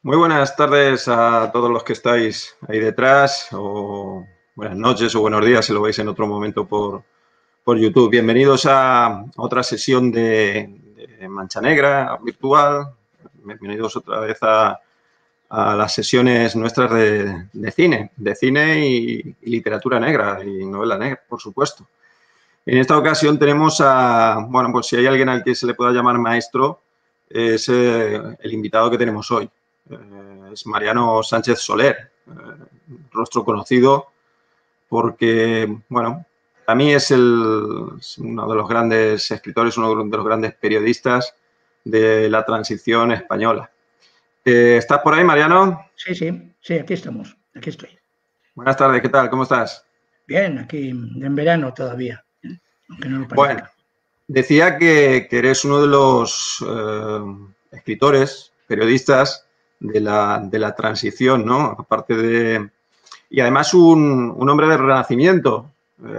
Muy buenas tardes a todos los que estáis ahí detrás, o buenas noches o buenos días si lo veis en otro momento por YouTube. Bienvenidos a otra sesión de Mancha Negra virtual. Bienvenidos otra vez a las sesiones nuestras de cine y literatura negra y novela negra, por supuesto. En esta ocasión tenemos bueno, pues si hay alguien al que se le pueda llamar maestro, es el invitado que tenemos hoy. Es Mariano Sánchez Soler, rostro conocido porque, bueno, a mí es uno de los grandes escritores, uno de los grandes periodistas de la transición española. ¿Estás por ahí, Mariano? Sí, aquí estamos, aquí estoy. Buenas tardes, ¿qué tal? ¿Cómo estás? Bien, aquí en verano todavía, aunque no lo parezca. Bueno, decía que eres uno de los escritores, periodistas de la transición, ¿no? Aparte de... Y además un hombre del Renacimiento.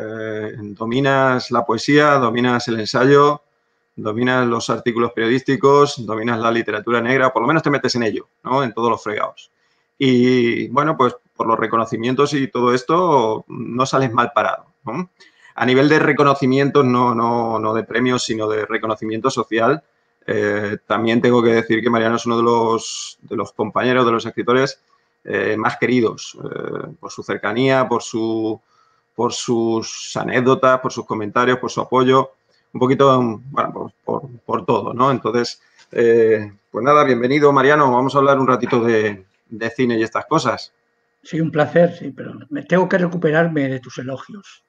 Dominas la poesía, dominas el ensayo, dominas los artículos periodísticos, dominas la literatura negra, por lo menos te metes en ello, ¿no? En todos los fregados. Y bueno, pues por los reconocimientos y todo esto no sales mal parado, ¿no? A nivel de reconocimientos, no de premios, sino de reconocimiento social, también tengo que decir que Mariano es uno de los compañeros, de los escritores más queridos, por su cercanía, por sus anécdotas, por sus comentarios, por su apoyo, un poquito, bueno, por todo, ¿no? Entonces, pues nada, bienvenido, Mariano. Vamos a hablar un ratito de cine y estas cosas. Sí, un placer, sí, pero me tengo que recuperarme de tus elogios.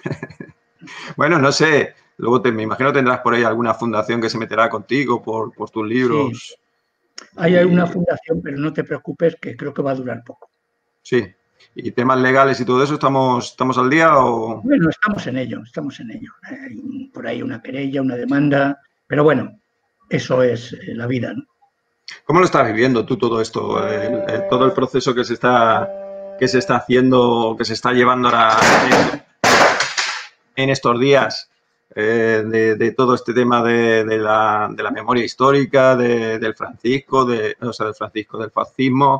Bueno, no sé, luego me imagino tendrás por ahí alguna fundación que se meterá contigo por tus libros. Sí, hay alguna fundación, pero no te preocupes que creo que va a durar poco. Sí, y temas legales y todo eso, ¿estamos al día o...? Bueno, estamos en ello. Hay por ahí una querella, una demanda, pero bueno, eso es la vida, ¿no? ¿Cómo lo estás viviendo tú todo esto? Todo el proceso que se está haciendo, que se está llevando ahora en estos días, de todo este tema de la memoria histórica, del Francisco, del fascismo,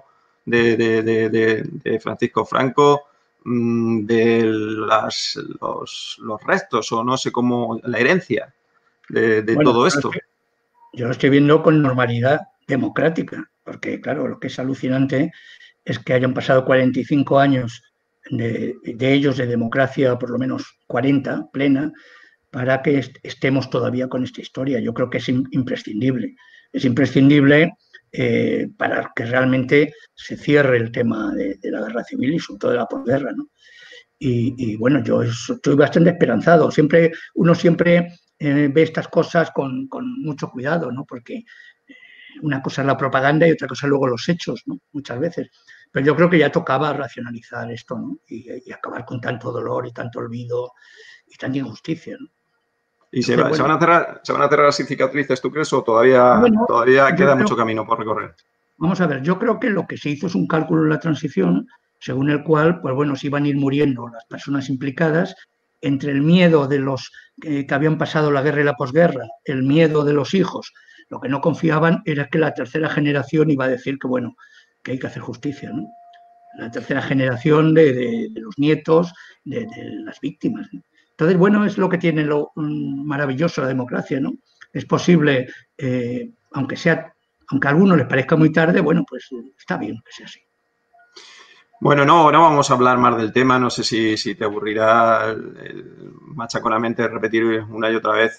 de Francisco Franco, de los restos, o no sé cómo, la herencia de Bueno, todo esto. yo lo estoy viendo con normalidad democrática, porque claro, lo que es alucinante es que hayan pasado 45 años de ellos de democracia, por lo menos 40 plena, para que estemos todavía con esta historia. Yo creo que es imprescindible. Es imprescindible para que realmente se cierre el tema de la guerra civil y sobre todo de la posguerra, ¿no? Y bueno, yo estoy bastante esperanzado. Uno siempre ve estas cosas con mucho cuidado, ¿no? Porque una cosa es la propaganda y otra cosa luego los hechos, ¿no? Muchas veces. Pero yo creo que ya tocaba racionalizar esto, ¿no? Y acabar con tanto dolor y tanto olvido y tanta injusticia, ¿no? ¿Y Entonces, se van a cerrar así cicatrices, tú crees, o todavía yo queda creo, mucho camino por recorrer? vamos a ver, yo creo que lo que se hizo es un cálculo en la transición según el cual, pues bueno, se iban a ir muriendo las personas implicadas entre el miedo de los que habían pasado la guerra y la posguerra, el miedo de los hijos. Lo que no confiaban era que la tercera generación iba a decir que, bueno, que hay que hacer justicia, ¿no? La tercera generación de los nietos, de las víctimas, ¿no? Entonces, bueno, es lo que tiene lo maravilloso la democracia, ¿no? Es posible, aunque a algunos les parezca muy tarde, bueno, pues está bien que sea así. Bueno, no vamos a hablar más del tema. No sé si te aburrirá machaconamente repetir una y otra vez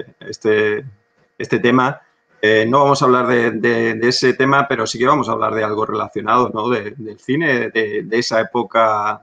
este tema. No vamos a hablar de ese tema, pero sí que vamos a hablar de algo relacionado, ¿no? Del cine, de esa época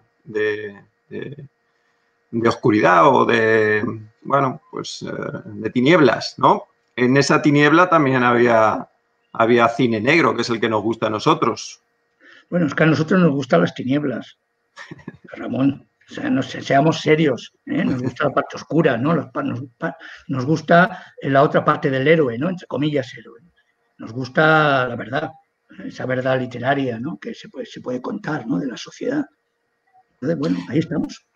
de oscuridad o bueno, pues de tinieblas, ¿no? En esa tiniebla también había cine negro, que es el que nos gusta a nosotros. Bueno, es que a nosotros nos gustan las tinieblas, Ramón. O sea, seamos serios, ¿eh? Nos gusta la parte oscura, ¿no? Nos gusta la otra parte del héroe, ¿no? Entre comillas, héroe. Nos gusta la verdad, esa verdad literaria, ¿no? Que se puede contar, ¿no? De la sociedad. Entonces, bueno, ahí estamos.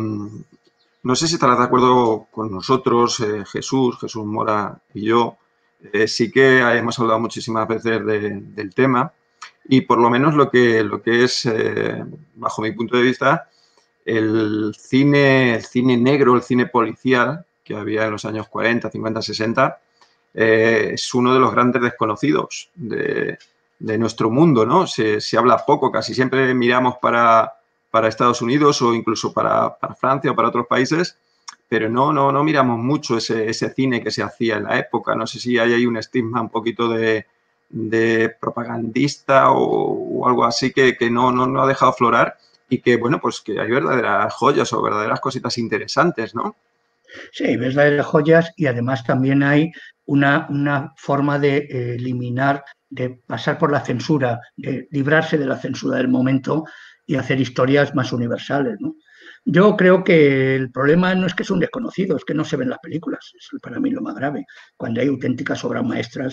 No sé si estarás de acuerdo con nosotros, Jesús Mora y yo, sí que hemos hablado muchísimas veces del tema y por lo menos lo que es, bajo mi punto de vista, el cine negro, el cine policial que había en los años 40, 50, 60, es uno de los grandes desconocidos de nuestro mundo, ¿no? Se habla poco, casi siempre miramos para Estados Unidos o incluso para Francia o para otros países, pero no miramos mucho ese cine que se hacía en la época. No sé si hay ahí un estigma un poquito de propagandista o algo así que no ha dejado aflorar y que, bueno, pues que hay verdaderas joyas o verdaderas cositas interesantes, ¿no? Sí, hay verdaderas joyas y además también hay una forma de eliminar, de pasar por la censura, de librarse de la censura del momento y hacer historias más universales, ¿no? Yo creo que el problema no es que es un desconocido, es que no se ven las películas. Es para mí lo más grave, cuando hay auténticas obras maestras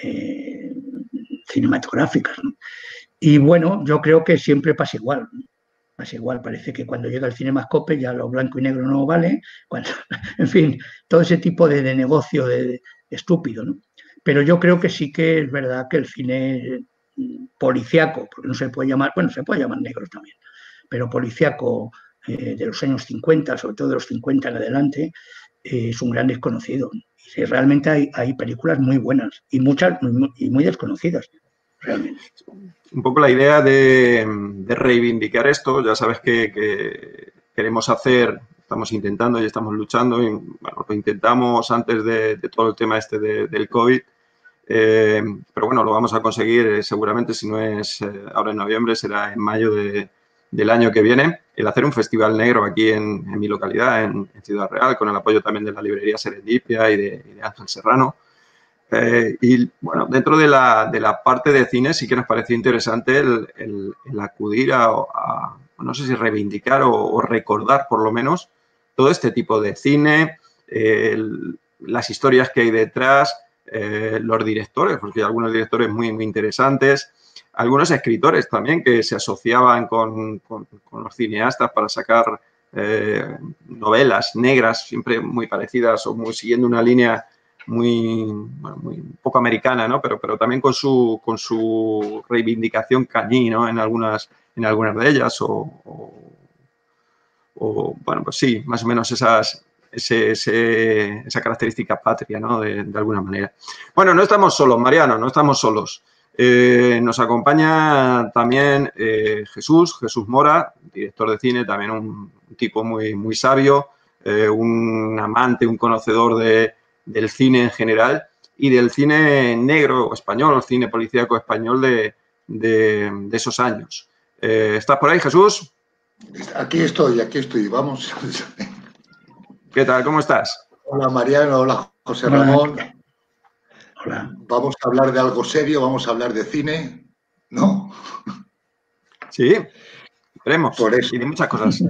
cinematográficas, ¿no? Y bueno, yo creo que siempre pasa igual, ¿no? Pasa igual, parece que cuando llega el cinemascope ya lo blanco y negro no vale, cuando, en fin, todo ese tipo de negocio estúpido, ¿no? Pero yo creo que sí que es verdad que el cine policiaco, porque no se puede llamar, bueno, se puede llamar negro también, pero policiaco de los años 50, sobre todo de los 50 en adelante, es un gran desconocido. Y realmente hay películas muy buenas y muchas y muy desconocidas, realmente. Un poco la idea de reivindicar esto, ya sabes que queremos hacer, estamos intentando y estamos luchando, y bueno, lo intentamos antes de todo el tema este del COVID, pero bueno, lo vamos a conseguir seguramente, si no es ahora en noviembre, será en mayo del año que viene, el hacer un festival negro aquí en mi localidad, en Ciudad Real, con el apoyo también de la librería Serendipia y de Ángel Serrano. Y bueno, dentro de la parte de cine sí que nos pareció interesante el acudir a, no sé si reivindicar o recordar por lo menos todo este tipo de cine, las historias que hay detrás, los directores, porque hay algunos directores muy, muy interesantes, algunos escritores también que se asociaban con los cineastas para sacar novelas negras, siempre muy parecidas o muy siguiendo una línea muy poco americana, ¿no? Pero también con su reivindicación cañí, ¿no? En algunas de ellas bueno, pues sí, más o menos esa característica patria, ¿no? De alguna manera. Bueno, no estamos solos, Mariano, no estamos solos. Nos acompaña también Jesús Mora, director de cine, también un tipo muy, muy sabio, un amante, un conocedor del cine en general y del cine negro español, el cine policíaco español de esos años. ¿Estás por ahí, Jesús? Aquí estoy, vamos. ¿Qué tal? ¿Cómo estás? Hola Mariano, hola José Ramón. Hola. Vamos a hablar de algo serio, vamos a hablar de cine, ¿no? Sí, veremos. Por eso. Y de muchas cosas.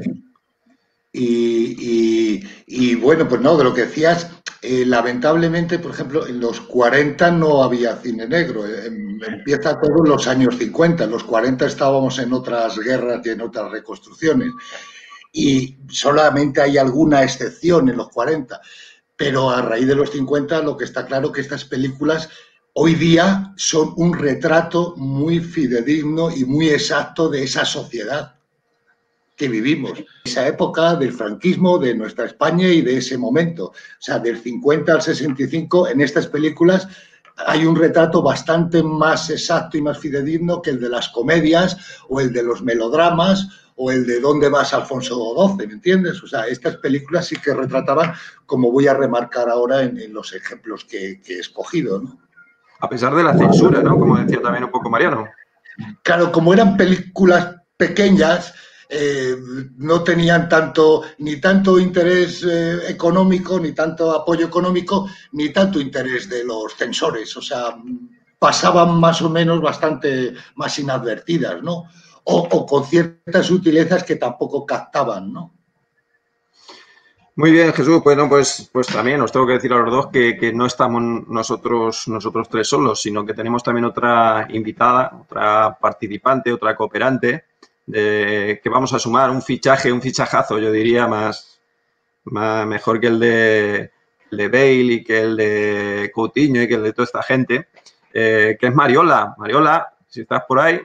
Y bueno, pues no, de lo que decías, lamentablemente, por ejemplo, en los 40 no había cine negro, empieza todo en los años 50, en los 40 estábamos en otras guerras y en otras reconstrucciones, y solamente hay alguna excepción en los 40, pero a raíz de los 50 lo que está claro que estas películas hoy día son un retrato muy fidedigno y muy exacto de esa sociedad que vivimos, esa época del franquismo, de nuestra España y de ese momento. O sea, del 50 al 65, en estas películas hay un retrato bastante más exacto y más fidedigno que el de las comedias o el de los melodramas o el de ¿Dónde vas, Alfonso XII? ¿Me entiendes? O sea, estas películas sí que retrataban, como voy a remarcar ahora en los ejemplos que he escogido, ¿no? A pesar de la censura, ¿no? Como decía también un poco Mariano. Claro, como eran películas pequeñas, no tenían ni tanto interés económico, ni tanto apoyo económico, ni tanto interés de los censores. O sea, pasaban más o menos bastante más inadvertidas, ¿no? O con ciertas sutilezas que tampoco captaban, ¿no? Muy bien, Jesús. Bueno, pues también os tengo que decir a los dos que no estamos nosotros tres solos, sino que tenemos también otra invitada, otra participante, otra cooperante, que vamos a sumar un fichajazo, yo diría, mejor que el el de Bale, que el de Coutinho y que el de toda esta gente, que es Mariola. Mariola, si estás por ahí.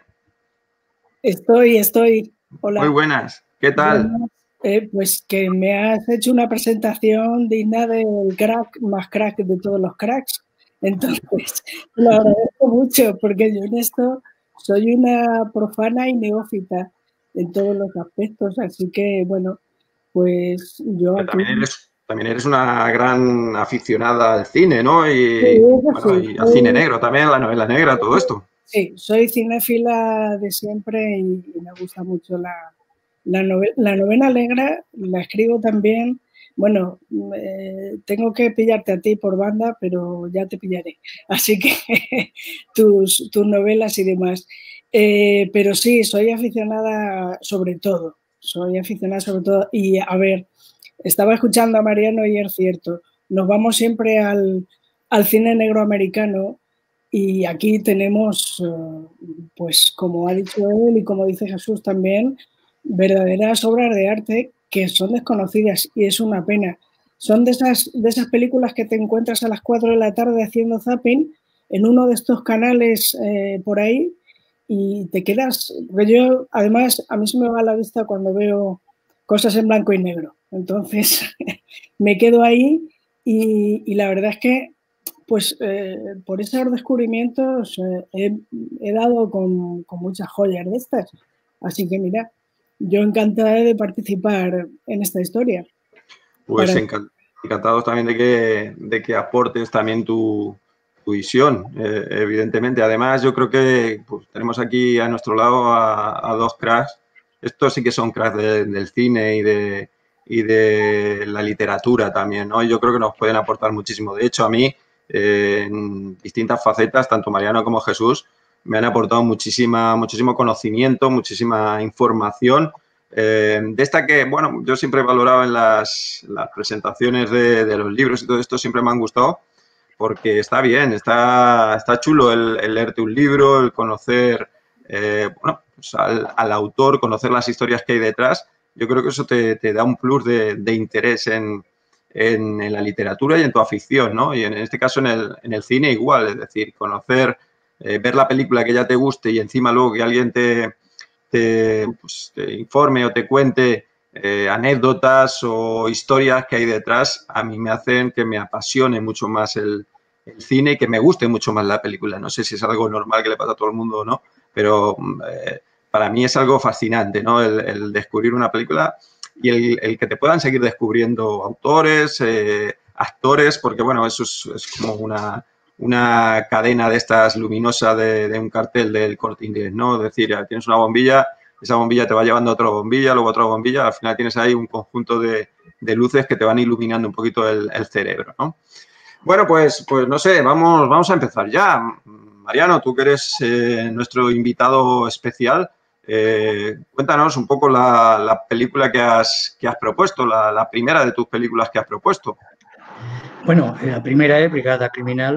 Estoy. Hola. Muy buenas. ¿Qué tal? Buenas. Pues que me has hecho una presentación digna del crack más crack de todos los cracks. Entonces, lo agradezco mucho porque yo en esto soy una profana y neófita en todos los aspectos. Así que, bueno, pues yo aquí... También eres una gran aficionada al cine, ¿no? Y, sí, bueno, y al cine negro también, la novela negra, todo esto. Sí, soy cinéfila de siempre y me gusta mucho la novela negra, la escribo también. Bueno, tengo que pillarte a ti por banda, pero ya te pillaré. Así que tus novelas y demás. Pero sí, soy aficionada sobre todo. Y a ver, estaba escuchando a Mariano y es cierto, nos vamos siempre al cine negro americano y aquí tenemos, pues como ha dicho él y como dice Jesús también, verdaderas obras de arte que son desconocidas y es una pena. Son de esas películas que te encuentras a las 4 de la tarde haciendo zapping en uno de estos canales por ahí y te quedas... Yo, además, a mí se me va a la vista cuando veo cosas en blanco y negro. Entonces, me quedo ahí y la verdad es que pues por esos descubrimientos he dado con muchas joyas de estas. Así que mira, yo encantada de participar en esta historia. Pues encantados también de que aportes también tu visión, evidentemente. Además, yo creo que pues, tenemos aquí a nuestro lado a dos cracks. Estos sí que son cracks del cine y de la literatura también, ¿no? Yo creo que nos pueden aportar muchísimo. De hecho, a mí, en distintas facetas, tanto Mariano como Jesús, me han aportado muchísimo conocimiento, muchísima información. De esta que, bueno, yo siempre he valorado en las presentaciones de los libros y todo esto, siempre me han gustado porque está bien, está chulo el leerte un libro, el conocer bueno, pues al autor, conocer las historias que hay detrás. Yo creo que eso te da un plus de interés en la literatura y en tu afición, ¿no? Y en este caso en el cine igual, es decir, conocer, ver la película que ya te guste y encima luego que alguien te informe o te cuente anécdotas o historias que hay detrás, a mí me hacen que me apasione mucho más el cine y que me guste mucho más la película. No sé si es algo normal que le pasa a todo el mundo o no, pero para mí es algo fascinante, ¿no? El descubrir una película y el que te puedan seguir descubriendo autores, actores, porque, bueno, eso es como una cadena de estas luminosa de un cartel del Corte Inglés, ¿no? Es decir, tienes una bombilla, esa bombilla te va llevando a otra bombilla, luego a otra bombilla, al final tienes ahí un conjunto de luces que te van iluminando un poquito el cerebro, ¿no? Bueno, pues no sé, vamos a empezar ya. Mariano, tú que eres nuestro invitado especial, cuéntanos un poco la película que has propuesto, la primera de tus películas que has propuesto. Bueno, la primera es Brigada Criminal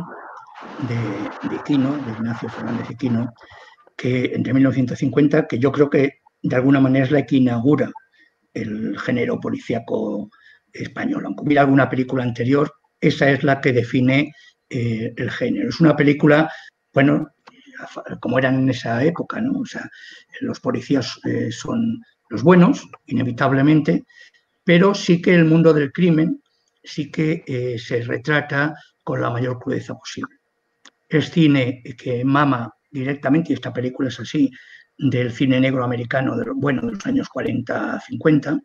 de Quino, de Ignacio Fernández de Quino, que entre 1950, que yo creo que de alguna manera es la que inaugura el género policíaco español. Aunque hubiera alguna película anterior, esa es la que define el género. Es una película, bueno, como eran en esa época, ¿no? O sea, los policías son los buenos, inevitablemente, pero sí que el mundo del crimen sí que se retrata con la mayor crudeza posible. Es cine que mama directamente, y esta película es así, del cine negro americano de los años 40-50,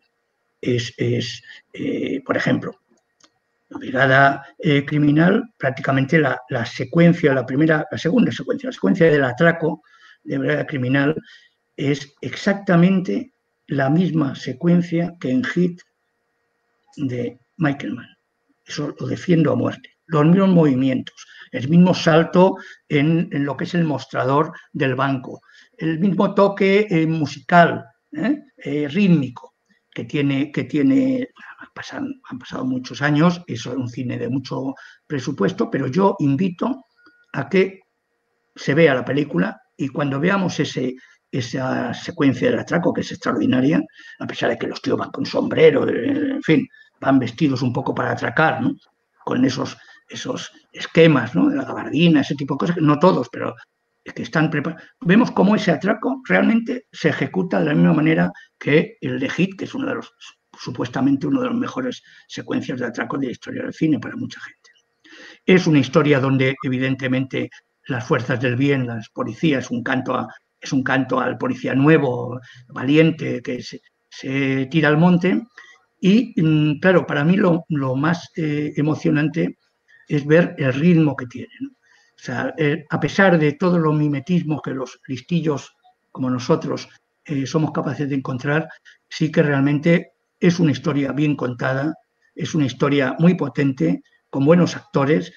por ejemplo, la Brigada Criminal, prácticamente la secuencia, la segunda secuencia, la secuencia del atraco de Brigada Criminal es exactamente la misma secuencia que en Hit de Michael Mann. Eso lo defiendo a muerte. Los mismos movimientos, el mismo salto en lo que es el mostrador del banco, el mismo toque musical, rítmico que tiene han pasado muchos años, eso es un cine de mucho presupuesto, pero yo invito a que se vea la película y cuando veamos esa secuencia del atraco, que es extraordinaria, a pesar de que los tíos van con sombrero, en fin, van vestidos un poco para atracar, ¿no? con esos esquemas, ¿no? De la gabardina, ese tipo de cosas, no todos, pero que están preparados. Vemos cómo ese atraco realmente se ejecuta de la misma manera que el de Hit, que es supuestamente uno de los mejores secuencias de atracos de la historia del cine para mucha gente. Es una historia donde evidentemente las fuerzas del bien, las policías, es un canto al policía nuevo, valiente, que se tira al monte. Y claro, para mí lo más emocionante es ver el ritmo que tiene, ¿no? O sea, a pesar de todos los mimetismos que los listillos como nosotros somos capaces de encontrar, sí que realmente es una historia bien contada, es una historia muy potente, con buenos actores,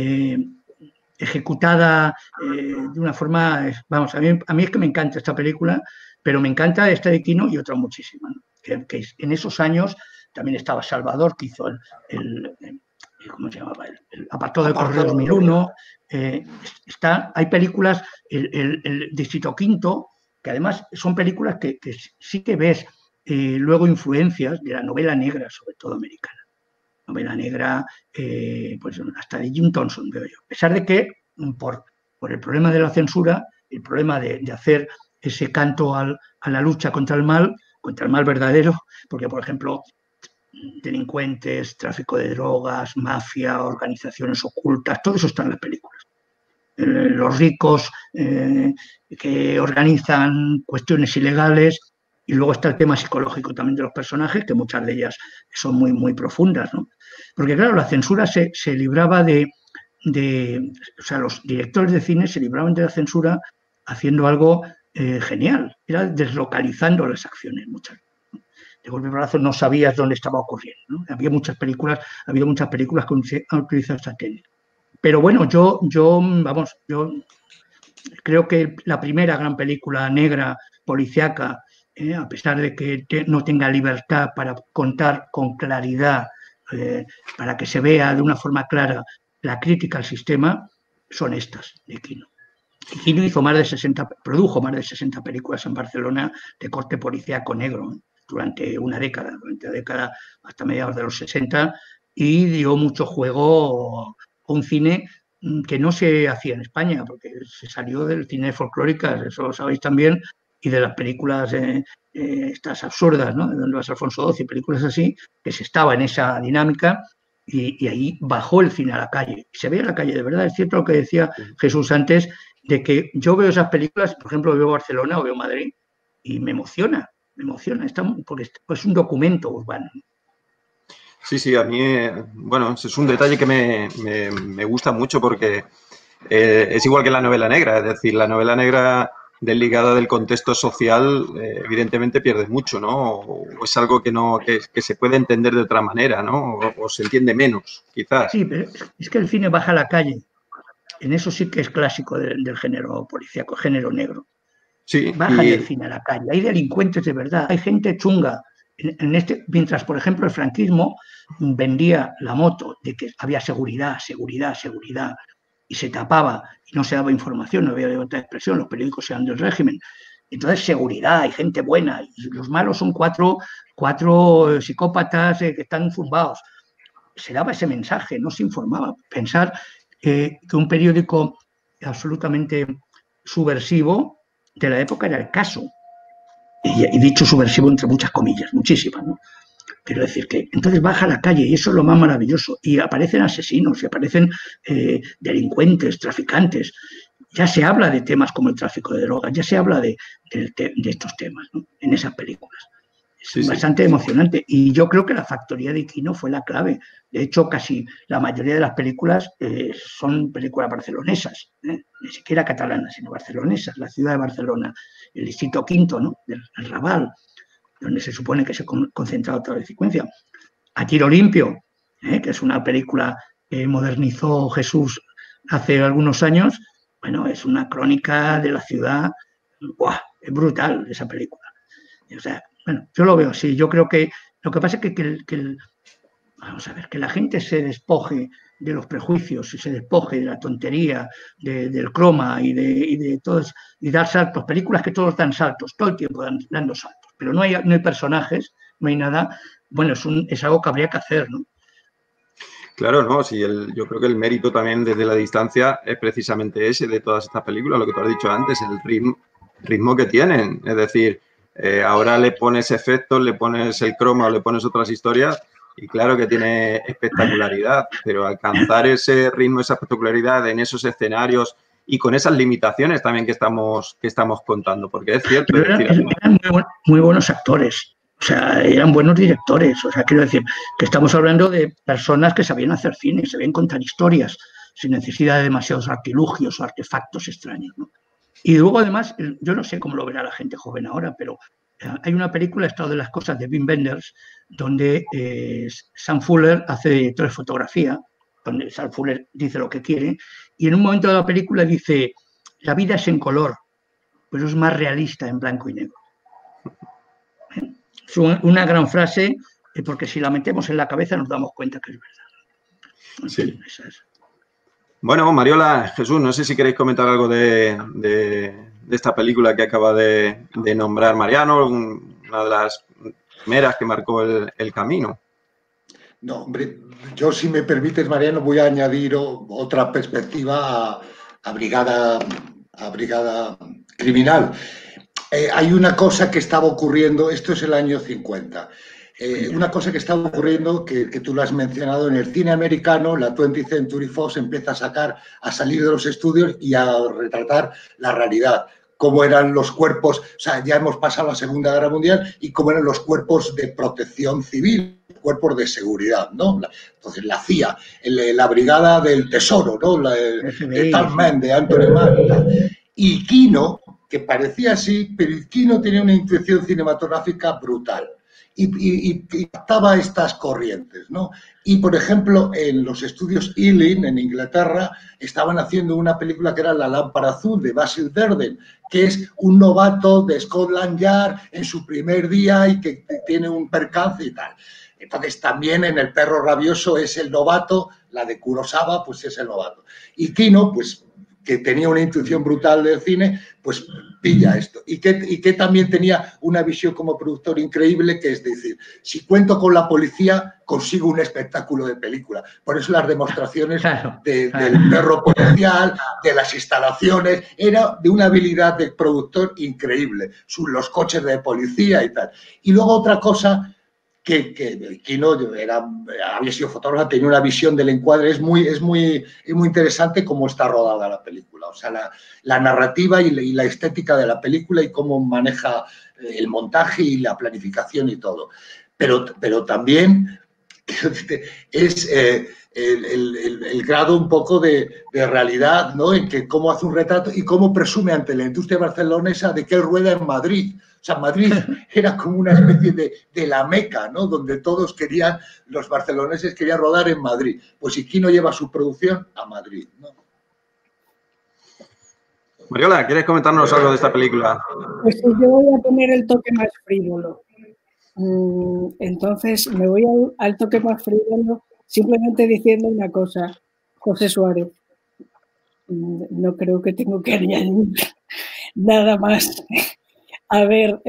ejecutada de una forma... Vamos, a mí es que me encanta esta película, pero me encanta esta de Quino y otras muchísimas, ¿no? Que en esos años también estaba Salvador, que hizo ¿cómo se llamaba? El apartado de Correo 2001. Hay películas, el Distrito Quinto, que además son películas que sí que ves luego influencias de la novela negra, sobre todo americana. Novela negra, pues hasta de Jim Thompson, veo yo. A pesar de que, por el problema de la censura, el problema de hacer ese canto a la lucha contra el mal verdadero, porque, por ejemplo, delincuentes, tráfico de drogas, mafia, organizaciones ocultas, todo eso está en las películas. Los ricos que organizan cuestiones ilegales, y luego está el tema psicológico también de los personajes, que muchas de ellas son muy, muy profundas, ¿no? Porque claro, la censura se libraba o sea, los directores de cine se libraban de la censura haciendo algo genial, era deslocalizando las acciones muchas veces. De golpe y porrazo no sabías dónde estaba ocurriendo, ¿no? Ha habido muchas películas que han utilizado esta técnica. Pero bueno, yo creo que la primera gran película negra policíaca, a pesar de que no tenga libertad para contar con claridad, para que se vea de una forma clara la crítica al sistema, son estas de Quino. Y Quino produjo más de 60 películas en Barcelona de corte policíaco negro, ¿eh? Durante una década hasta mediados de los 60, y dio mucho juego a un cine que no se hacía en España, porque se salió del cine folclórico, eso lo sabéis también, y de las películas estas absurdas, ¿no? De Don Luis Alfonso XII, películas así, que se estaba en esa dinámica, y ahí bajó el cine a la calle. Se ve a la calle, de verdad, es cierto lo que decía Jesús antes, de que yo veo esas películas, por ejemplo, veo Barcelona o veo Madrid, y me emociona, porque es un documento urbano. Sí, a mí, bueno, es un detalle que me gusta mucho porque es igual que la novela negra, es decir, la novela negra desligada del contexto social evidentemente pierde mucho, ¿no? O es algo que se puede entender de otra manera, ¿no? O se entiende menos, quizás. Sí, pero es que el cine baja a la calle. En eso sí que es clásico del género policíaco, género negro. Sí, bajan el cine a la calle. Hay delincuentes de verdad, hay gente chunga. Mientras, por ejemplo, el franquismo vendía la moto de que había seguridad, y se tapaba y no se daba información, no había libertad de expresión, los periódicos eran del régimen. Entonces, seguridad, hay gente buena, y los malos son cuatro psicópatas que están zumbados. Se daba ese mensaje, no se informaba. Pensar que un periódico absolutamente subversivo de la época era El Caso. Y dicho subversivo entre muchas comillas, muchísimas, ¿no? Quiero decir que entonces baja a la calle y eso es lo más maravilloso. Y aparecen asesinos, y aparecen delincuentes, traficantes. Ya se habla de temas como el tráfico de drogas, ya se habla de estos temas, ¿no? En esas películas. Es bastante emocionante. Y yo creo que La Factoría de Quino fue la clave. De hecho, casi la mayoría de las películas son películas barcelonesas, ni siquiera catalanas, sino barcelonesas. La ciudad de Barcelona, el Distrito Quinto, ¿no? El Raval, donde se supone que se ha concentrado toda la secuencia. A Tiro Limpio, que es una película que modernizó Jesús hace algunos años. Bueno, es una crónica de la ciudad. ¡Buah! Es brutal esa película. O sea, bueno, yo lo veo así. Yo creo que lo que pasa es vamos a ver, que la gente se despoje de los prejuicios y se despoje de la tontería, del croma y de todos, y dar saltos. Películas que todos dan saltos, todo el tiempo dando saltos. Pero no hay personajes, no hay nada. Bueno, es algo que habría que hacer, ¿no? Claro, no, sí, yo creo que el mérito también desde la distancia es precisamente ese de todas estas películas, lo que tú has dicho antes, el ritmo que tienen. Es decir, ahora le pones efectos, le pones el croma o le pones otras historias y claro que tiene espectacularidad, pero alcanzar ese ritmo, esa espectacularidad en esos escenarios y con esas limitaciones también que estamos contando, porque es cierto. Pero eran muy buenos actores. O sea, eran buenos directores. O sea, quiero decir que estamos hablando de personas que sabían hacer cine, sabían contar historias sin necesidad de demasiados artilugios o artefactos extraños, ¿no? Y luego, además, yo no sé cómo lo verá la gente joven ahora, pero hay una película, Estado de las Cosas, de Wim Wenders, donde Sam Fuller hace director de fotografía, donde Sam Fuller dice lo que quiere, y en un momento de la película dice, la vida es en color, pero es más realista en blanco y negro. Es una gran frase, porque si la metemos en la cabeza nos damos cuenta que es verdad. Sí. Bueno, Mariola, Jesús, no sé si queréis comentar algo de esta película que acaba de nombrar Mariano, una de las primeras que marcó el camino. No, hombre, yo si me permites, Mariano, voy a añadir otra perspectiva a Brigada Criminal. Hay una cosa que estaba ocurriendo, esto es el año 50, una cosa que estaba ocurriendo, que tú lo has mencionado, en el cine americano, la 20th Century Fox empieza a salir de los estudios y a retratar la realidad, cómo eran los cuerpos, o sea, ya hemos pasado la Segunda Guerra Mundial y cómo eran los cuerpos de protección civil, cuerpos de seguridad, ¿no? Entonces, la CIA, la Brigada del Tesoro, ¿no? El Tal Man, de Anthony Mann. Y Kino, que parecía así, pero Kino tenía una intuición cinematográfica brutal y captaba estas corrientes, ¿no? Y, por ejemplo, en los estudios Ealing, en Inglaterra, estaban haciendo una película que era La lámpara azul, de Basil Durden, que es un novato de Scotland Yard en su primer día y que tiene un percance y tal. Entonces, también en El perro rabioso es el novato, la de Kurosawa, pues es el novato. Y Kino, pues, que tenía una intuición brutal del cine, pues pilla esto. Y que también tenía una visión como productor increíble, que es decir, si cuento con la policía, consigo un espectáculo de película. Por eso las demostraciones del perro policial, de las instalaciones, era de una habilidad de productor increíble. Los coches de policía y tal. Y luego otra cosa que Kino había sido fotógrafo, tenía una visión del encuadre, es muy interesante cómo está rodada la película, o sea, la narrativa y la estética de la película y cómo maneja el montaje y la planificación y todo. Pero también es el grado un poco de realidad, ¿no? En que cómo hace un retrato y cómo presume ante la industria barcelonesa de que él rueda en Madrid. O sea, Madrid era como una especie de la Meca, ¿no? Donde todos los barceloneses querían rodar en Madrid. Pues Kino lleva su producción a Madrid, ¿no? Mariola, ¿quieres comentarnos algo de esta película? Pues sí, yo voy a poner el toque más frívolo. Entonces, me voy al toque más frívolo simplemente diciendo una cosa. José Suárez. No creo que tengo que añadir nada más. A ver,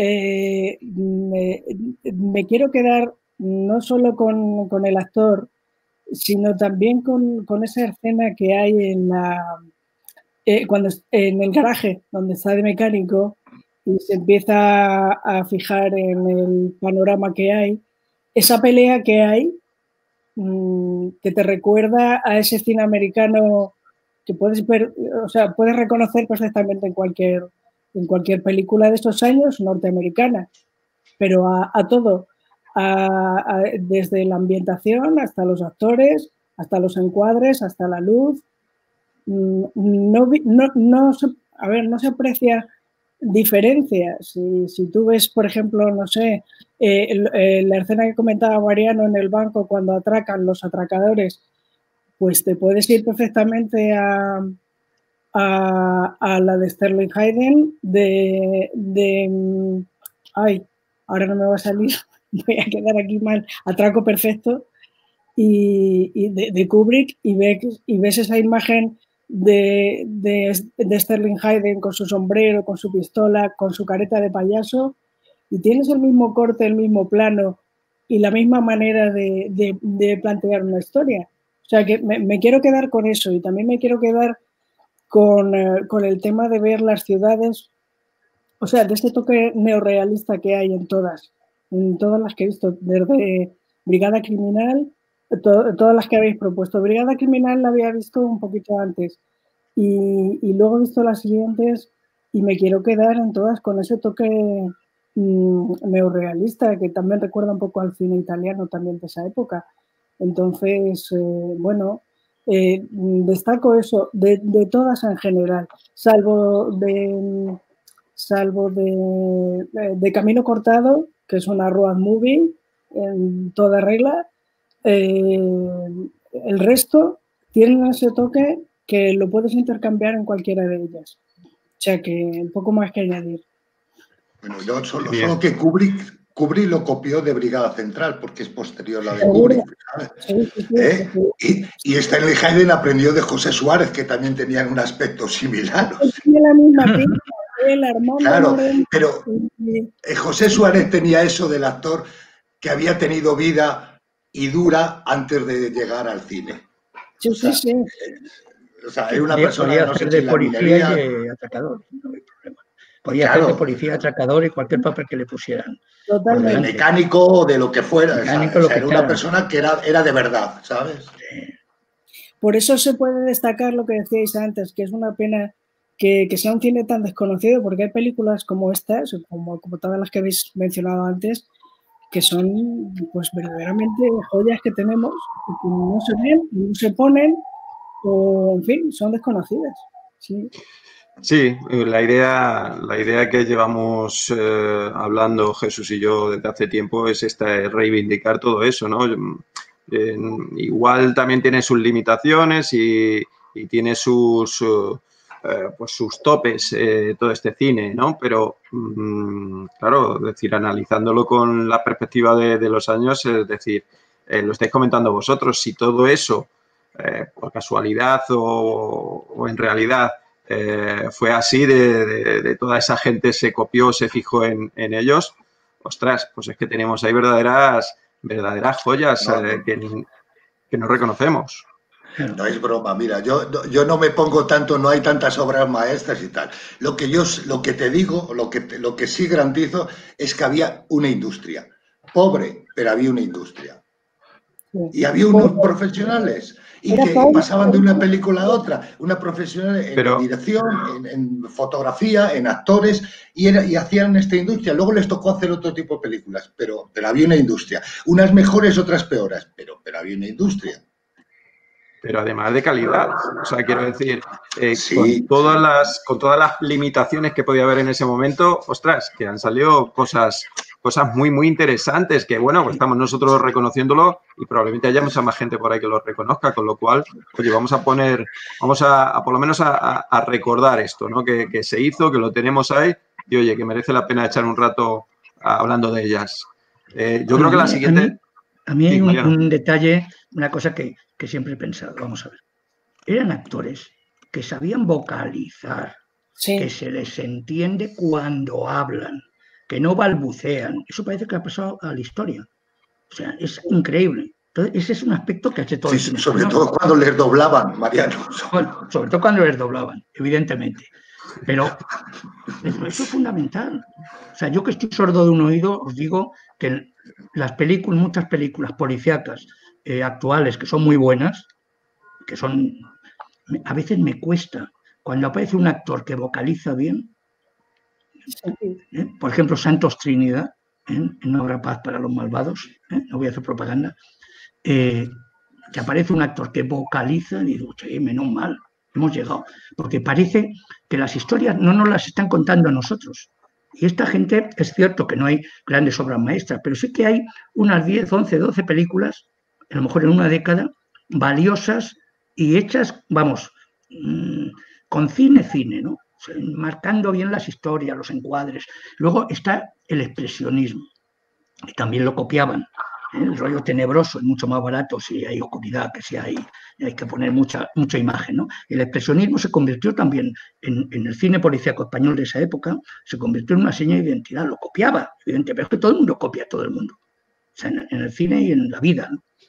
me quiero quedar no solo con el actor, sino también con esa escena que hay cuando en el garaje, donde está de mecánico y se empieza a fijar en el panorama que hay. Esa pelea que hay, que te recuerda a ese cine americano que puedes ver, o sea, puedes reconocer perfectamente en cualquier película de estos años norteamericana, pero a todo, desde la ambientación hasta los actores, hasta los encuadres, hasta la luz. No se aprecia diferencia. Si tú ves, por ejemplo, no sé, la escena que comentaba Mariano en el banco cuando atracan los atracadores, pues te puedes ir perfectamente a la de Sterling Hayden ay, ahora no me va a salir, voy a quedar aquí mal, Atraco Perfecto, y de Kubrick, y ves esa imagen de Sterling Hayden con su sombrero, con su pistola, con su careta de payaso, y tienes el mismo corte, el mismo plano y la misma manera de plantear una historia. O sea, que me quiero quedar con eso y también me quiero quedar con el tema de ver las ciudades, o sea, de ese toque neorrealista que hay en todas las que he visto, desde Brigada Criminal, todas las que habéis propuesto. Brigada Criminal la había visto un poquito antes y luego he visto las siguientes y me quiero quedar en todas con ese toque neorrealista que también recuerda un poco al cine italiano también de esa época. Entonces, bueno, destaco eso de todas en general, salvo de Camino Cortado, que es una road movie en toda regla. El resto tienen ese toque que lo puedes intercambiar en cualquiera de ellas. O sea que un poco más que añadir. Bueno, yo solo que Kubrick lo copió de Brigada Central, porque es posterior a la de Kubrick, ¿sabes? Sí. Y Stanley Hayden aprendió de José Suárez, que también tenían un aspecto similar. Tiene la misma pinta, el Armando claro, Moreno, pero José Suárez tenía eso del actor que había tenido vida y dura antes de llegar al cine. Sí, sí. O sea, era una persona no sé, de policía y de atracador, no hay problema. Podía hacer de policía, atracador y cualquier papel que le pusieran. Totalmente. De mecánico o de lo que fuera. Mecánico, o sea, era una persona que era de verdad, ¿sabes? Sí. Por eso se puede destacar lo que decíais antes, que es una pena que sea un cine tan desconocido, porque hay películas como estas, como todas las que habéis mencionado antes, que son pues verdaderamente joyas que tenemos y que no se ven, no se ponen, o en fin, son desconocidas. Sí. Sí, la idea que llevamos hablando Jesús y yo desde hace tiempo es reivindicar todo eso, ¿no? Igual también tiene sus limitaciones y tiene sus topes todo este cine, ¿no? Pero, claro, es decir, analizándolo con la perspectiva de los años, es decir, lo estáis comentando vosotros, si todo eso, por casualidad o en realidad, fue así, de toda esa gente se copió, se fijó en ellos, ostras, pues es que tenemos ahí verdaderas joyas que no reconocemos. No es broma, mira, yo no me pongo tanto, no hay tantas obras maestras y tal. Lo que te digo, lo que sí garantizo es que había una industria. Pobre, pero había una industria. Y había unos profesionales y que pasaban de una película a otra, una profesional en dirección, en fotografía, en actores, y hacían esta industria. Luego les tocó hacer otro tipo de películas, pero había una industria. Unas mejores, otras peores, pero había una industria. Pero además de calidad, o sea, quiero decir, sí, con todas las limitaciones que podía haber en ese momento, ostras, que han salido cosas muy, muy interesantes que, bueno, pues estamos nosotros reconociéndolo y probablemente haya mucha más gente por ahí que lo reconozca, con lo cual, oye, vamos a por lo menos a recordar esto, ¿no? Que se hizo, que lo tenemos ahí y, oye, que merece la pena echar un rato hablando de ellas. Yo creo que la siguiente... A mí hay un detalle, una cosa que siempre he pensado, vamos a ver. Eran actores que sabían vocalizar, que se les entiende cuando hablan, que no balbucean. Eso parece que ha pasado a la historia. O sea, es increíble. Entonces, ese es un aspecto que hace todo el cine. Sobre todo cuando les doblaban, Mariano. Bueno, sobre todo cuando les doblaban, evidentemente. Pero eso es fundamental. O sea, yo que estoy sordo de un oído, os digo que muchas películas policíacas actuales que son muy buenas, a veces me cuesta, cuando aparece un actor que vocaliza bien, por ejemplo, Santos Trinidad, No habrá paz para los malvados, no voy a hacer propaganda, que aparece un actor que vocaliza y digo, menos mal, hemos llegado, porque parece que las historias no nos las están contando a nosotros. Y esta gente, es cierto que no hay grandes obras maestras, pero sí que hay unas 10, 11, 12 películas, a lo mejor en una década, valiosas y hechas, vamos, con cine, ¿no? O sea, marcando bien las historias, los encuadres. Luego está el expresionismo, que también lo copiaban. El rollo tenebroso es mucho más barato si hay oscuridad, que si hay que poner mucha imagen, ¿no? El expresionismo se convirtió también en el cine policíaco español de esa época, se convirtió en una seña de identidad, lo copiaba, evidentemente, pero es que todo el mundo copia a todo el mundo, o sea, en el cine y en la vida, ¿no?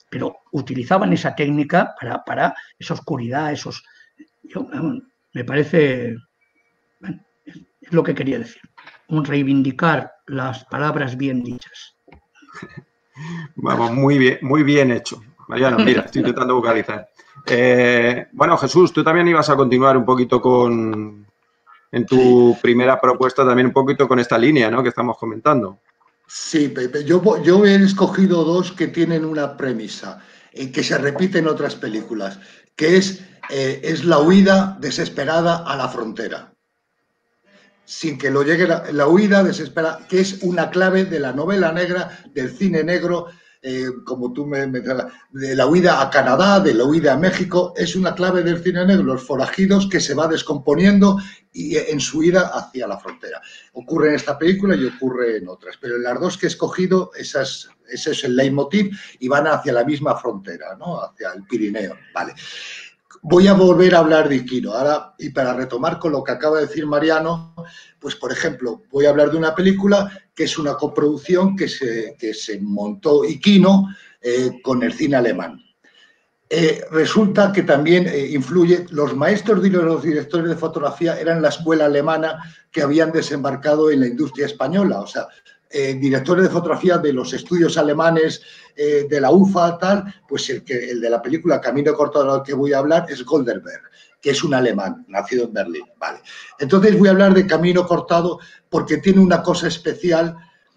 pero utilizaban esa técnica para esa oscuridad, me parece, bueno, es lo que quería decir, un reivindicar las palabras bien dichas. Vamos, muy bien hecho. Mariano, mira, estoy intentando vocalizar. Bueno, Jesús, tú también ibas a continuar un poquito en tu primera propuesta, también un poquito con esta línea, ¿no?, que estamos comentando. Sí, Pepe, yo he escogido dos que tienen una premisa que se repite en otras películas, que es la huida desesperada a la frontera. Sin que lo llegue la huida desesperada, que es una clave de la novela negra, del cine negro, como tú me mencionas, de la huida a Canadá, de la huida a México, es una clave del cine negro, los forajidos que se va descomponiendo y en su ida hacia la frontera. Ocurre en esta película y ocurre en otras, pero en las dos que he escogido, ese es el leitmotiv y van hacia la misma frontera, ¿no?, hacia el Pirineo. Vale. Voy a volver a hablar de Iquino. Ahora, y para retomar con lo que acaba de decir Mariano, pues, por ejemplo, voy a hablar de una película que es una coproducción que se montó Iquino con el cine alemán. Resulta que también influye, los maestros y los directores de fotografía eran la escuela alemana que habían desembarcado en la industria española, o sea, directores de fotografía de los estudios alemanes, de la UFA, tal, pues el de la película Camino cortado del que voy a hablar es Goldenberg, que es un alemán, nacido en Berlín. Vale. Entonces voy a hablar de Camino cortado porque tiene una cosa especial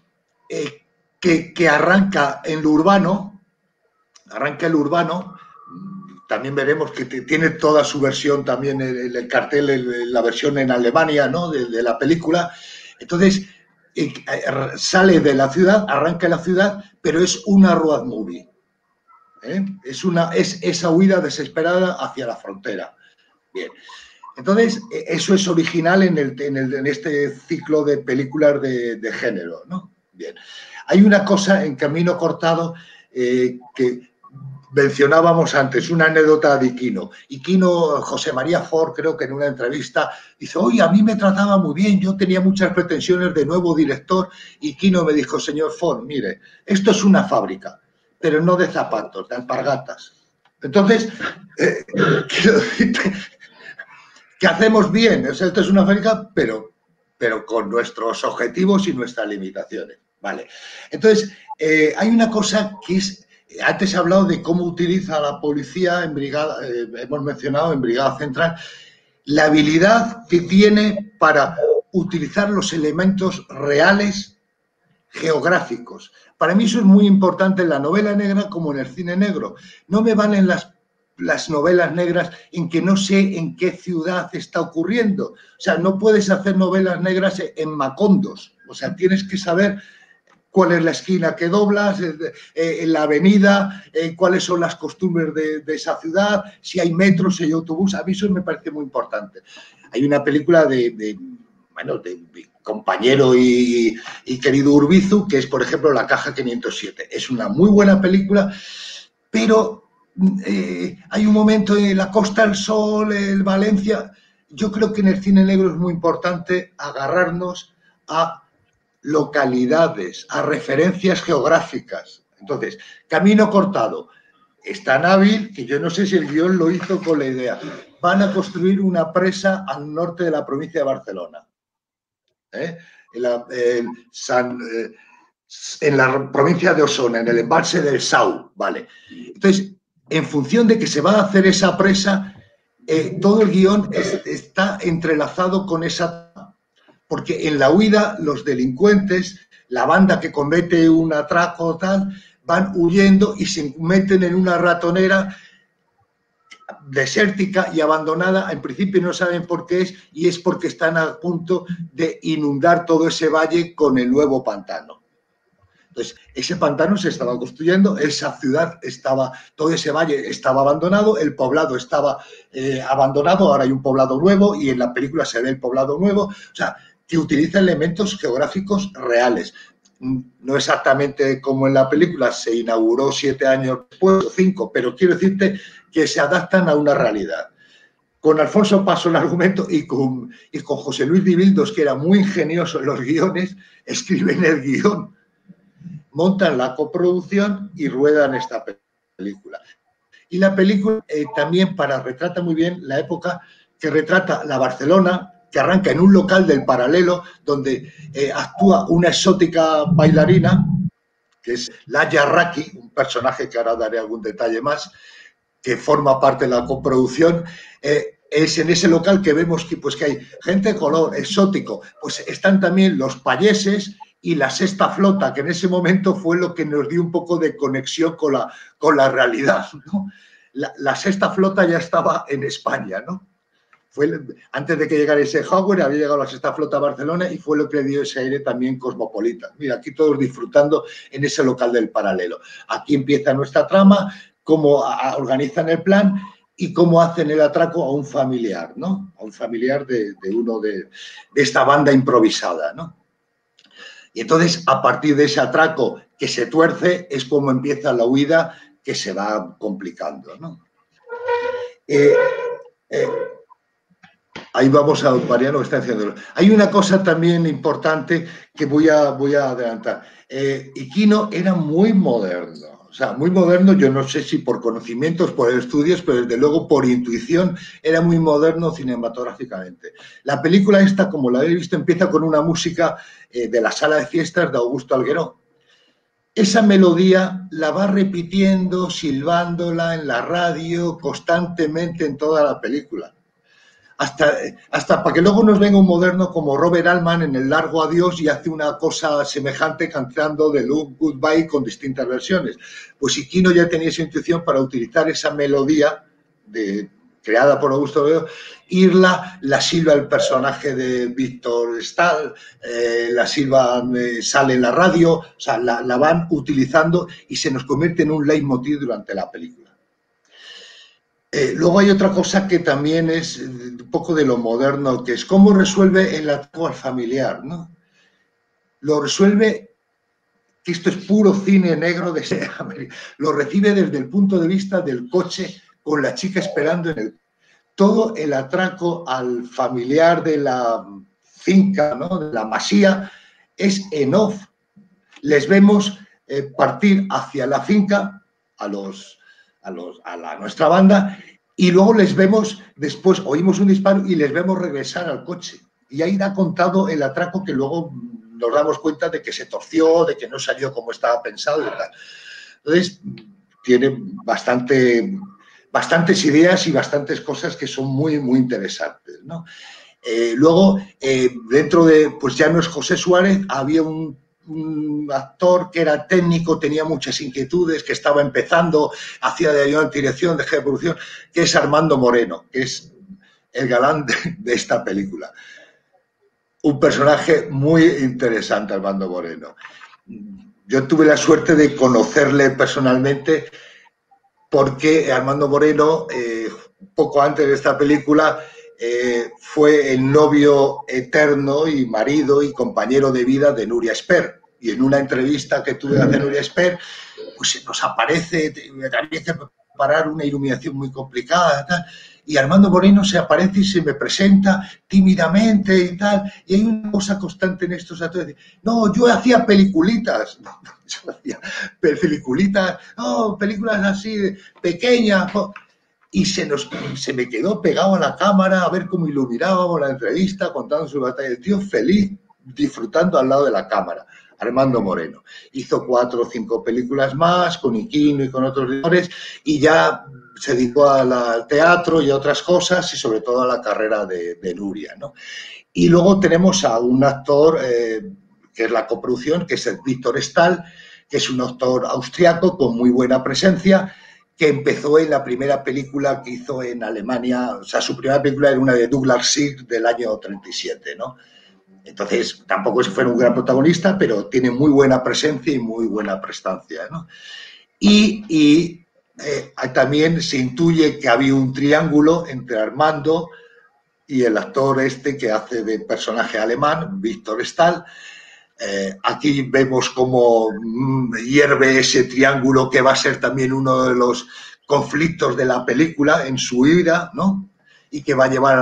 que arranca en lo urbano, también veremos que tiene toda su versión también el cartel, la versión en Alemania, ¿no?, de la película. Entonces sale de la ciudad, arranca en la ciudad, pero es una road movie. Es esa huida desesperada hacia la frontera. Bien. Entonces, eso es original en este ciclo de películas de género, ¿no? Bien. Hay una cosa en Camino cortado que mencionábamos antes, una anécdota de Iquino. Iquino, José María Ford, creo que en una entrevista, dice, oye, a mí me trataba muy bien, yo tenía muchas pretensiones de nuevo director. Iquino me dijo, señor Ford, mire, esto es una fábrica, pero no de zapatos, de alpargatas. Entonces, quiero decirte que hacemos bien, o sea, esto es una fábrica, pero con nuestros objetivos y nuestras limitaciones. Vale. Entonces, hay una cosa que es... Antes he hablado de cómo utiliza la policía en brigada, hemos mencionado en Brigada Central, la habilidad que tiene para utilizar los elementos reales geográficos. Para mí eso es muy importante en la novela negra como en el cine negro. No me valen las novelas negras en que no sé en qué ciudad está ocurriendo. O sea, no puedes hacer novelas negras en Macondos. O sea, tienes que saber cuál es la esquina que doblas, en la avenida, cuáles son las costumbres de esa ciudad, si hay metro, si hay autobús. A mí eso me parece muy importante. Hay una película de mi compañero y querido Urbizu, que es, por ejemplo, La caja 507. Es una muy buena película, pero hay un momento en la Costa del Sol, en Valencia. Yo creo que en el cine negro es muy importante agarrarnos a localidades, a referencias geográficas. Entonces, Camino cortado es tan hábil que yo no sé si el guión lo hizo con la idea. Van a construir una presa al norte de la provincia de Barcelona. En la provincia de Osona, en el embalse del Sau. Vale. Entonces, en función de que se va a hacer esa presa, todo el guión está entrelazado con esa... Porque en la huida los delincuentes, la banda que comete un atraco o tal, van huyendo y se meten en una ratonera desértica y abandonada. En principio no saben por qué es, y es porque están a punto de inundar todo ese valle con el nuevo pantano. Entonces, ese pantano se estaba construyendo, esa ciudad estaba, todo ese valle estaba abandonado, el poblado estaba abandonado, ahora hay un poblado nuevo y en la película se ve el poblado nuevo. O sea, que utiliza elementos geográficos reales. No exactamente como en la película, se inauguró 7 años después, o 5, pero quiero decirte que se adaptan a una realidad. Con Alfonso Paso el argumento y con José Luis Dibildos, que era muy ingenioso en los guiones, escriben el guión, montan la coproducción y ruedan esta película. película. Y la película también retrata muy bien la época que retrata la Barcelona, que arranca en un local del Paralelo, donde actúa una exótica bailarina, que es Laia Raki, un personaje que ahora daré algún detalle más, que forma parte de la coproducción. Es en ese local que vemos que hay gente de color, exótico, pues están también los payeses y la Sexta Flota, que en ese momento fue lo que nos dio un poco de conexión con la realidad, ¿no? La Sexta Flota ya estaba en España, ¿no? Antes de que llegara Eisenhower, había llegado la Sexta Flota a Barcelona y fue lo que le dio ese aire también cosmopolita. Mira, aquí todos disfrutando en ese local del Paralelo. Aquí empieza nuestra trama, cómo organizan el plan y cómo hacen el atraco a un familiar, ¿no? A un familiar de esta banda improvisada, ¿no? Y entonces, a partir de ese atraco que se tuerce, es como empieza la huida, que se va complicando, ¿no? Ahí vamos a Mariano que está haciendo. Hay una cosa también importante que voy a adelantar. Iquino era muy moderno, o sea, muy moderno, yo no sé si por conocimientos, por estudios, pero desde luego por intuición era muy moderno cinematográficamente. La película esta, como la habéis visto, empieza con una música de la sala de fiestas de Augusto Algueró. Esa melodía la va repitiendo, silbándola en la radio constantemente en toda la película. Hasta para que luego nos venga un moderno como Robert Altman en El largo adiós y hace una cosa semejante cantando The Long Goodbye con distintas versiones. Pues Iquino ya tenía esa intuición para utilizar esa melodía creada por Augusto Algueró, la silba el personaje de Víctor Stahl, la silba sale en la radio, o sea, la van utilizando y se nos convierte en un leitmotiv durante la película. Luego hay otra cosa que también es un poco de lo moderno, que es cómo resuelve el atraco al familiar, ¿no? Lo resuelve, que esto es puro cine negro de América, lo recibe desde el punto de vista del coche con la chica esperando en el... Todo el atraco al familiar de la finca, ¿no? De la masía, es en off. Les vemos partir hacia la finca a nuestra banda y luego les vemos, después oímos un disparo y les vemos regresar al coche. Y ahí da contado el atraco que luego nos damos cuenta de que se torció, de que no salió como estaba pensado y tal. Entonces, tiene bastantes ideas y bastantes cosas que son muy, muy interesantes, ¿no? Luego, dentro de, pues ya no es José Suárez, había un actor que era técnico, tenía muchas inquietudes, que estaba empezando, hacía de ayudante de dirección, de jefe de producción, que es Armando Moreno, que es el galán de esta película. Un personaje muy interesante, Armando Moreno. Yo tuve la suerte de conocerle personalmente porque Armando Moreno, poco antes de esta película, fue el novio eterno y marido y compañero de vida de Núria Espert. Y en una entrevista que tuve hace Núria Espert, pues nos aparece, había que preparar una iluminación muy complicada y tal, y Armando Moreno se aparece y se me presenta tímidamente y tal, y hay una cosa constante en estos actores, no, yo hacía peliculitas, yo hacía peliculitas, no, películas así pequeñas, y se me quedó pegado a la cámara a ver cómo iluminábamos la entrevista, contando su batalla. El tío feliz, disfrutando al lado de la cámara. Armando Moreno. Hizo 4 o 5 películas más, con Iquino y con otros directores, y ya se dedicó al teatro y a otras cosas, y sobre todo a la carrera de Núria, ¿no? Y luego tenemos a un actor, que es la coproducción, que es el Víctor Stahl, que es un actor austriaco con muy buena presencia, que empezó en la primera película que hizo en Alemania, o sea, su primera película era una de Douglas Sirk del año 37, ¿no? Entonces, tampoco es que fuera un gran protagonista, pero tiene muy buena presencia y muy buena prestancia, ¿no? Y también se intuye que había un triángulo entre Armando y el actor este que hace de personaje alemán, Víctor Stahl. Aquí vemos cómo hierve ese triángulo que va a ser también uno de los conflictos de la película en su ira, ¿no? Y que va a llevar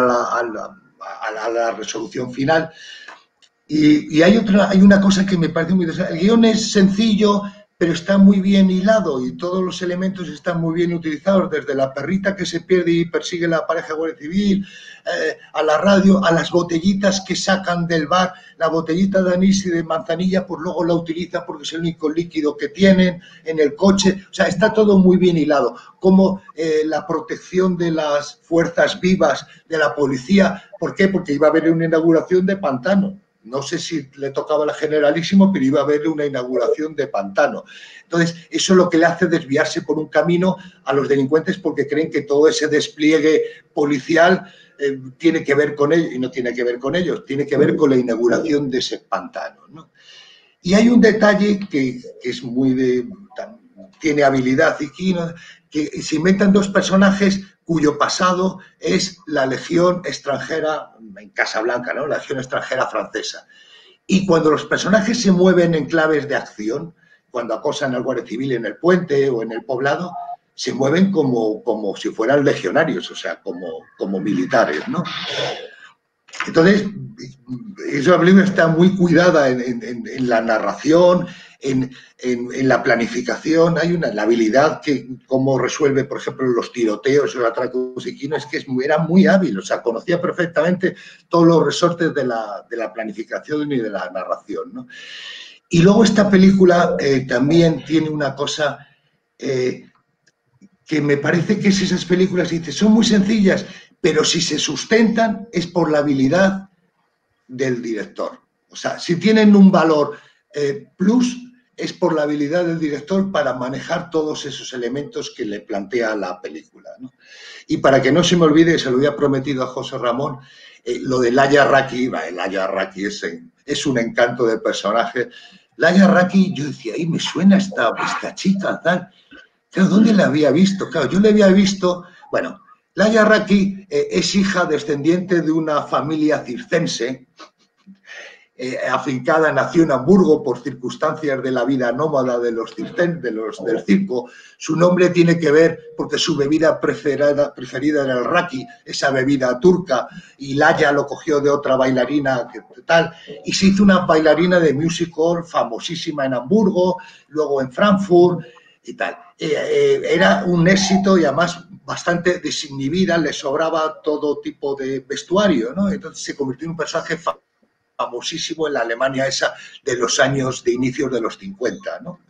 a la resolución final. Y hay una cosa que me parece muy interesante. El guión es sencillo, pero está muy bien hilado y todos los elementos están muy bien utilizados, desde la perrita que se pierde y persigue la pareja Guardia Civil, a la radio, a las botellitas que sacan del bar, la botellita de anís y de manzanilla, pues luego la utilizan porque es el único líquido que tienen en el coche, o sea, está todo muy bien hilado, como la protección de las fuerzas vivas de la policía. ¿Por qué? Porque iba a haber una inauguración de Pantano. No sé si le tocaba al Generalísimo, pero iba a haber una inauguración de Pantano. Entonces, eso es lo que le hace desviarse por un camino a los delincuentes porque creen que todo ese despliegue policial tiene que ver con ellos, y no tiene que ver con ellos, tiene que ver con la inauguración de ese pantano, ¿no? Y hay un detalle que es muy tiene habilidad y que se inventan dos personajes cuyo pasado es la Legión extranjera en Casablanca, ¿no? La Legión extranjera francesa. Y cuando los personajes se mueven en claves de acción, cuando acosan al Guardia Civil en el puente o en el poblado, se mueven como si fueran legionarios, o sea, como militares, ¿no? Entonces, esa película está muy cuidada en la narración, en la planificación. Hay la habilidad que cómo resuelve, por ejemplo, los tiroteos o los atracos y quinos, es que era muy hábil, o sea, conocía perfectamente todos los resortes de la planificación y de la narración, ¿no? Y luego esta película también tiene una cosa que me parece que es esas películas, dice, son muy sencillas, pero si se sustentan es por la habilidad del director. O sea, si tienen un valor plus, es por la habilidad del director para manejar todos esos elementos que le plantea la película, ¿no? Y para que no se me olvide, se lo había prometido a José Ramón, lo de Laya Raki, Laya Raki es un encanto de personaje. Laya Raki, yo decía, ahí me suena esta chica, tal. Claro, ¿dónde la había visto? Claro, yo le había visto, bueno, Laya Raki es hija descendiente de una familia circense, afincada, nació en Hamburgo por circunstancias de la vida nómada de los del circo. Su nombre tiene que ver porque su bebida preferida era el raki, esa bebida turca, y Laya lo cogió de otra bailarina tal, y se hizo una bailarina de musical famosísima en Hamburgo, luego en Frankfurt y tal. Era un éxito y además bastante desinhibida, le sobraba todo tipo de vestuario, ¿no? Entonces se convirtió en un personaje famosísimo en la Alemania esa de los años de inicios de los 50, ¿no?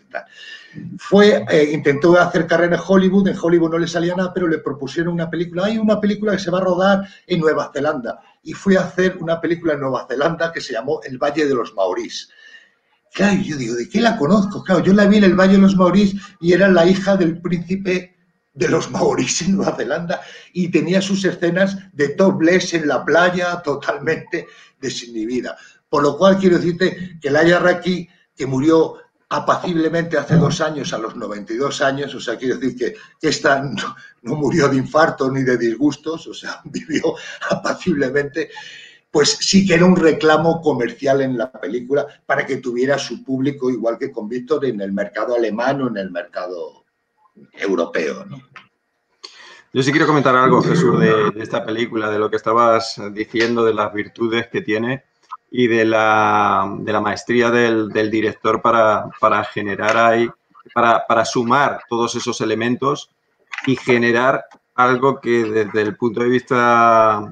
Intentó hacer carrera en Hollywood no le salía nada, pero le propusieron una película. Hay una película que se va a rodar en Nueva Zelanda y fue a hacer una película en Nueva Zelanda que se llamó El Valle de los Maorís. Claro, yo digo, ¿de qué la conozco? Claro, yo la vi en El Valle de los Maorís y era la hija del príncipe de los maorís en Nueva Zelanda y tenía sus escenas de topless en la playa totalmente desinhibida. Por lo cual quiero decirte que Laya Raki, que murió apaciblemente hace 2 años, a los 92 años, o sea, quiero decir que esta no murió de infarto ni de disgustos, o sea, vivió apaciblemente, pues sí que era un reclamo comercial en la película para que tuviera su público, igual que con Víctor, en el mercado alemán o en el mercado europeo, ¿no? Yo sí quiero comentar algo, Jesús, de esta película, de lo que estabas diciendo, de las virtudes que tiene y de la maestría del director para generar ahí, para sumar todos esos elementos y generar algo que desde el punto de vista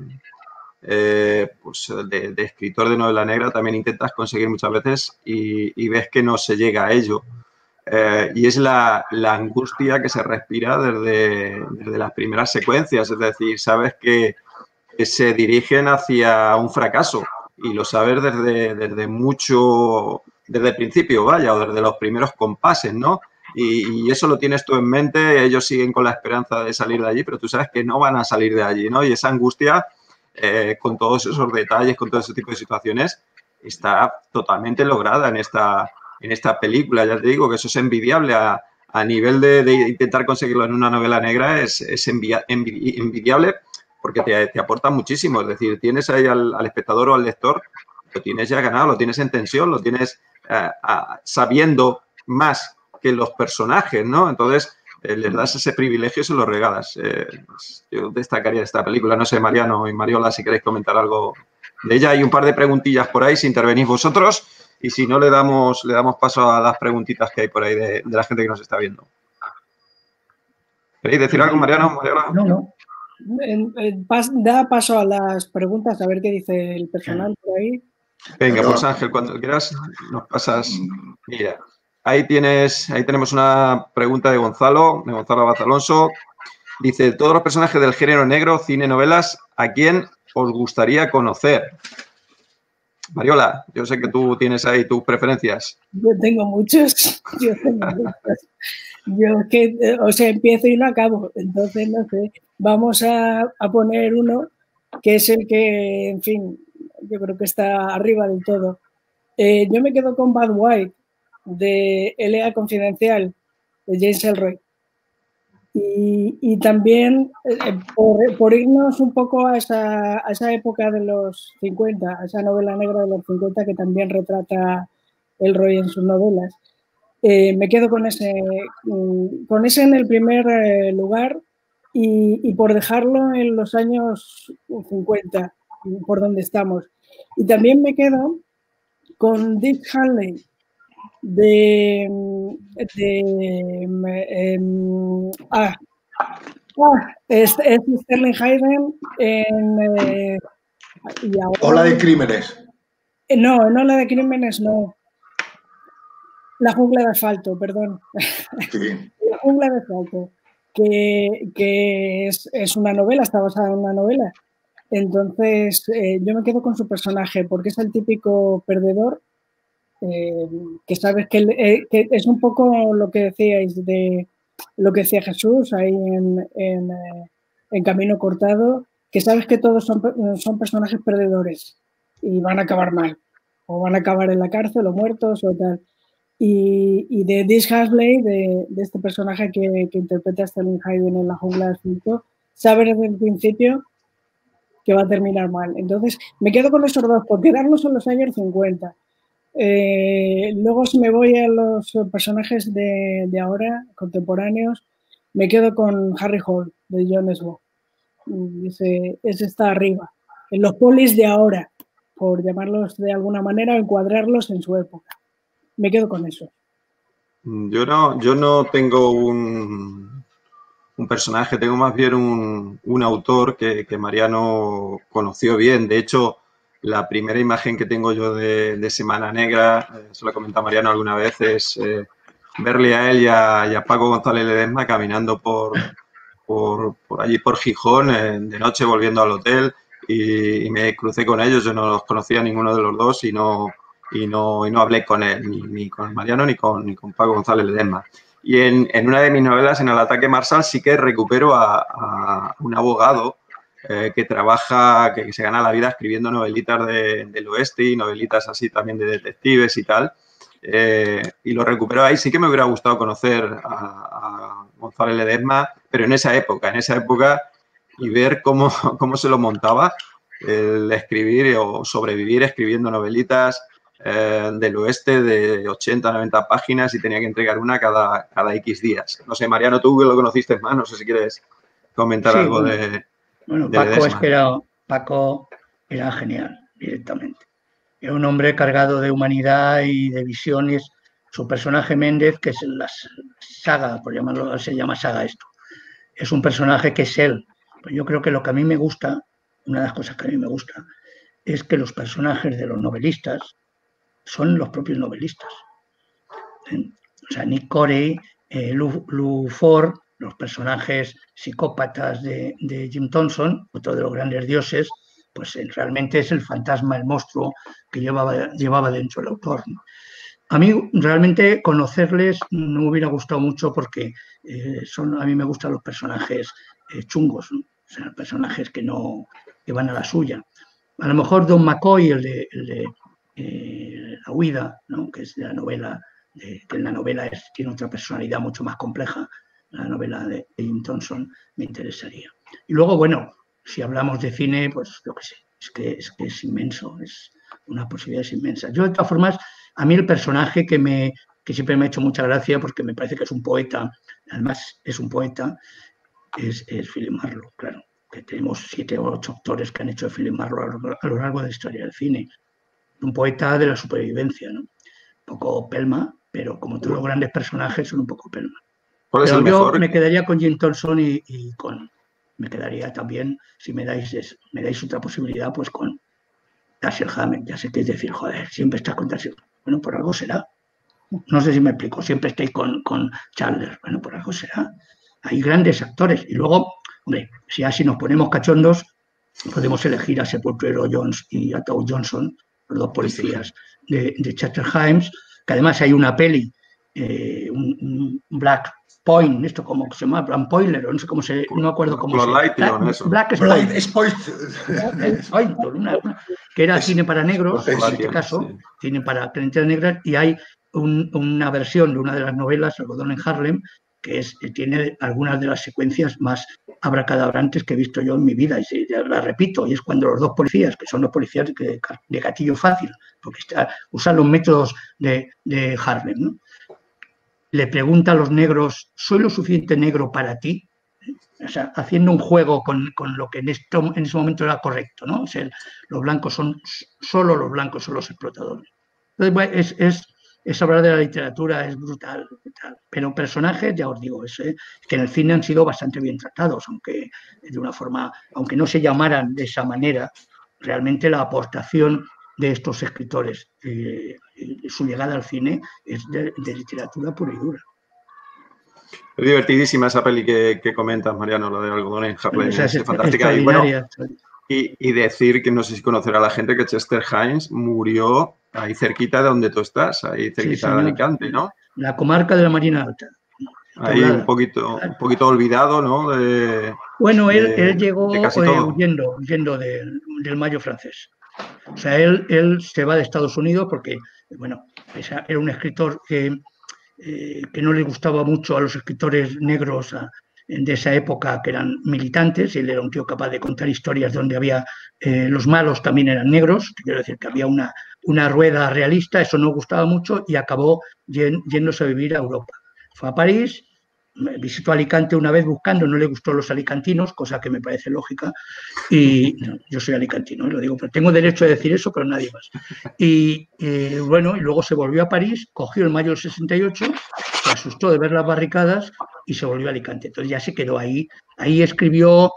pues de escritor de novela negra también intentas conseguir muchas veces y ves que no se llega a ello. Y es la angustia que se respira desde las primeras secuencias, es decir, sabes que se dirigen hacia un fracaso y lo sabes desde el principio, vaya, o desde los primeros compases, ¿no? Y eso lo tienes tú en mente, ellos siguen con la esperanza de salir de allí, pero tú sabes que no van a salir de allí, ¿no? Y esa angustia, con todos esos detalles, con todo ese tipo de situaciones, está totalmente lograda en esta película. Ya te digo que eso es envidiable a nivel de intentar conseguirlo en una novela negra, es envidiable porque te aporta muchísimo. Es decir, tienes ahí al espectador o al lector, lo tienes ya ganado, lo tienes en tensión, lo tienes sabiendo más que los personajes, ¿no? Entonces, les das ese privilegio y se lo regalas. Yo destacaría esta película. No sé, Mariano y Mariola, si queréis comentar algo de ella. Hay un par de preguntillas por ahí, si intervenís vosotros. Y si no, le damos paso a las preguntitas que hay por ahí de la gente que nos está viendo. ¿Queréis decir algo, Mariano? Mariola? No. Da paso a las preguntas, a ver qué dice el personal por ahí. Venga, pues Ángel, cuando quieras nos pasas. Mira, ahí tenemos una pregunta de Gonzalo Abad Alonso. Dice, todos los personajes del género negro, cine, novelas, ¿a quién os gustaría conocer? Mariola, yo sé que tú tienes ahí tus preferencias. Yo tengo muchos. Yo empiezo y no acabo, entonces no sé. Vamos a poner uno que es el que, en fin, yo creo que está arriba del todo. Yo me quedo con Bad White, de L.A. Confidencial, de James Ellroy. Y también, por irnos un poco a esa época de los 50, a esa novela negra de los 50 que también retrata Ellroy en sus novelas, me quedo con ese en el primer lugar y por dejarlo en los años 50, por donde estamos. Y también me quedo con Dick Hanley, es Sterling Hayden en Ola de Crímenes. No, en Ola de Crímenes no. La jungla de asfalto, perdón. Sí. La jungla de asfalto, que es una novela, está basada en una novela. Entonces, yo me quedo con su personaje porque es el típico perdedor, que sabes que es un poco lo que decíais de lo que decía Jesús ahí en Camino Cortado, que sabes que todos son personajes perdedores y van a acabar mal, o van a acabar en la cárcel o muertos o tal. Y de Dick Hanley, de este personaje que interpreta a Sterling Hayden en La jungla de asfalto, sabes desde el principio que va a terminar mal. Entonces, me quedo con esos dos, por quedarnos en los años 50. Luego, si me voy a los personajes de ahora, contemporáneos, me quedo con Harry Hole, de Jon Snow. Ese está arriba. En los polis de ahora, por llamarlos de alguna manera, encuadrarlos en su época. Me quedo con eso. Yo no tengo un personaje, tengo más bien un autor que Mariano conoció bien. De hecho, la primera imagen que tengo yo de Semana Negra, se lo he comentado a Mariano alguna vez, es verle a él y a Paco González Ledesma caminando por allí por Gijón, de noche volviendo al hotel, y me crucé con ellos. Yo no los conocía ninguno de los dos y no hablé con él, ni con Mariano ni con Paco González Ledesma. Y en una de mis novelas, en El ataque Marsal, sí que recupero a un abogado que trabaja, que se gana la vida escribiendo novelitas del oeste y novelitas así también de detectives y tal. Y lo recupero ahí. Sí que me hubiera gustado conocer a González Ledesma, pero en esa época y ver cómo se lo montaba el escribir o sobrevivir escribiendo novelitas del oeste de 80, 90 páginas y tenía que entregar una cada X días. No sé, Mariano, tú que lo conociste más, no sé si quieres comentar algo de Paco era genial, directamente. Era un hombre cargado de humanidad y de visiones. Su personaje Méndez, que es la saga, por llamarlo, se llama saga esto, es un personaje que es él. Pues yo creo que lo que a mí me gusta, una de las cosas que a mí me gusta, es que los personajes de los novelistas son los propios novelistas. O sea, Nick Corey, Lou Ford, los personajes psicópatas de Jim Thompson, otro de los grandes dioses, pues realmente es el fantasma, el monstruo que llevaba dentro el autor, ¿no? A mí realmente conocerles no me hubiera gustado mucho porque a mí me gustan los personajes chungos, ¿no? O sea, personajes que van a la suya. A lo mejor Don McCoy, el de La huida, ¿no? Que es de la novela, que en la novela tiene otra personalidad mucho más compleja, la novela de Jim Thompson, me interesaría. Y luego, bueno, si hablamos de cine, pues lo que sé, es que es inmenso, es una posibilidad inmensa. Yo, de todas formas, a mí el personaje que siempre me ha hecho mucha gracia, porque me parece que es un poeta, además es un poeta, es Philip Marlowe, claro, que tenemos 7 o 8 actores que han hecho de Philip Marlowe a lo largo de la historia del cine. un poeta de la supervivencia, ¿no? Un poco Pelma, pero como todos los grandes personajes son un poco Pelma. ¿Cuál es Pero el yo mejor? me quedaría con Jim Thompson y me quedaría también, si me dais otra posibilidad, pues con Dashiell Hammett. Ya sé que es decir, joder, siempre estás con Dashiell. Bueno, por algo será. No sé si me explico, siempre estáis con Chandler. Bueno, por algo será. Hay grandes actores. Y luego, hombre, si así nos ponemos cachondos, podemos elegir a Sepulturero Jones y a Tao Johnson, los dos policías de Chester Himes, que además hay una peli, un Black Point, esto como se llama, Black Poiler, o no sé cómo se, no me acuerdo cómo se llama. Black Point, que era cine para negros, en este caso, cine para clientela negra, y hay una versión de una de las novelas, Algodón en Harlem, que tiene algunas de las secuencias más abracadabrantes que he visto yo en mi vida, y la repito, y es cuando los dos policías, que son los policías de gatillo fácil, porque usan los métodos de Harlem, ¿no? Le pregunta a los negros, ¿soy lo suficiente negro para ti? O sea, haciendo un juego con lo que en ese momento era correcto, ¿no? O sea, los blancos solo los blancos son los explotadores. Entonces, bueno, es hablar de la literatura, es brutal. Pero personajes, ya os digo, que en el cine han sido bastante bien tratados, aunque de una forma, aunque no se llamaran de esa manera, realmente la aportación de estos escritores, su llegada al cine es de literatura pura y dura. Es divertidísima esa peli que comentas, Mariano, la de Algodón en Harlem, es fantástica. Y decir que no sé si conocerá la gente que Chester Himes murió ahí cerquita de donde tú estás, ahí cerquita de Alicante, ¿no? La comarca de la Marina Alta. Ahí un poquito olvidado, ¿no? Bueno, él llegó huyendo del Mayo francés. O sea, él se va de Estados Unidos porque, bueno, era un escritor que no le gustaba mucho a los escritores negros de esa época, que eran militantes, y él era un tío capaz de contar historias donde había los malos también eran negros, quiero decir que había una rueda realista, eso no gustaba mucho, y acabó yéndose a vivir a Europa. Fue a París, visitó Alicante una vez buscando, no le gustó los alicantinos, cosa que me parece lógica, y no, yo soy alicantino, lo digo, pero tengo derecho a decir eso, pero nadie más. Y bueno, y luego se volvió a París, cogió el mayo del 68, se asustó de ver las barricadas y se volvió a Alicante. Entonces ya se quedó ahí. Ahí escribió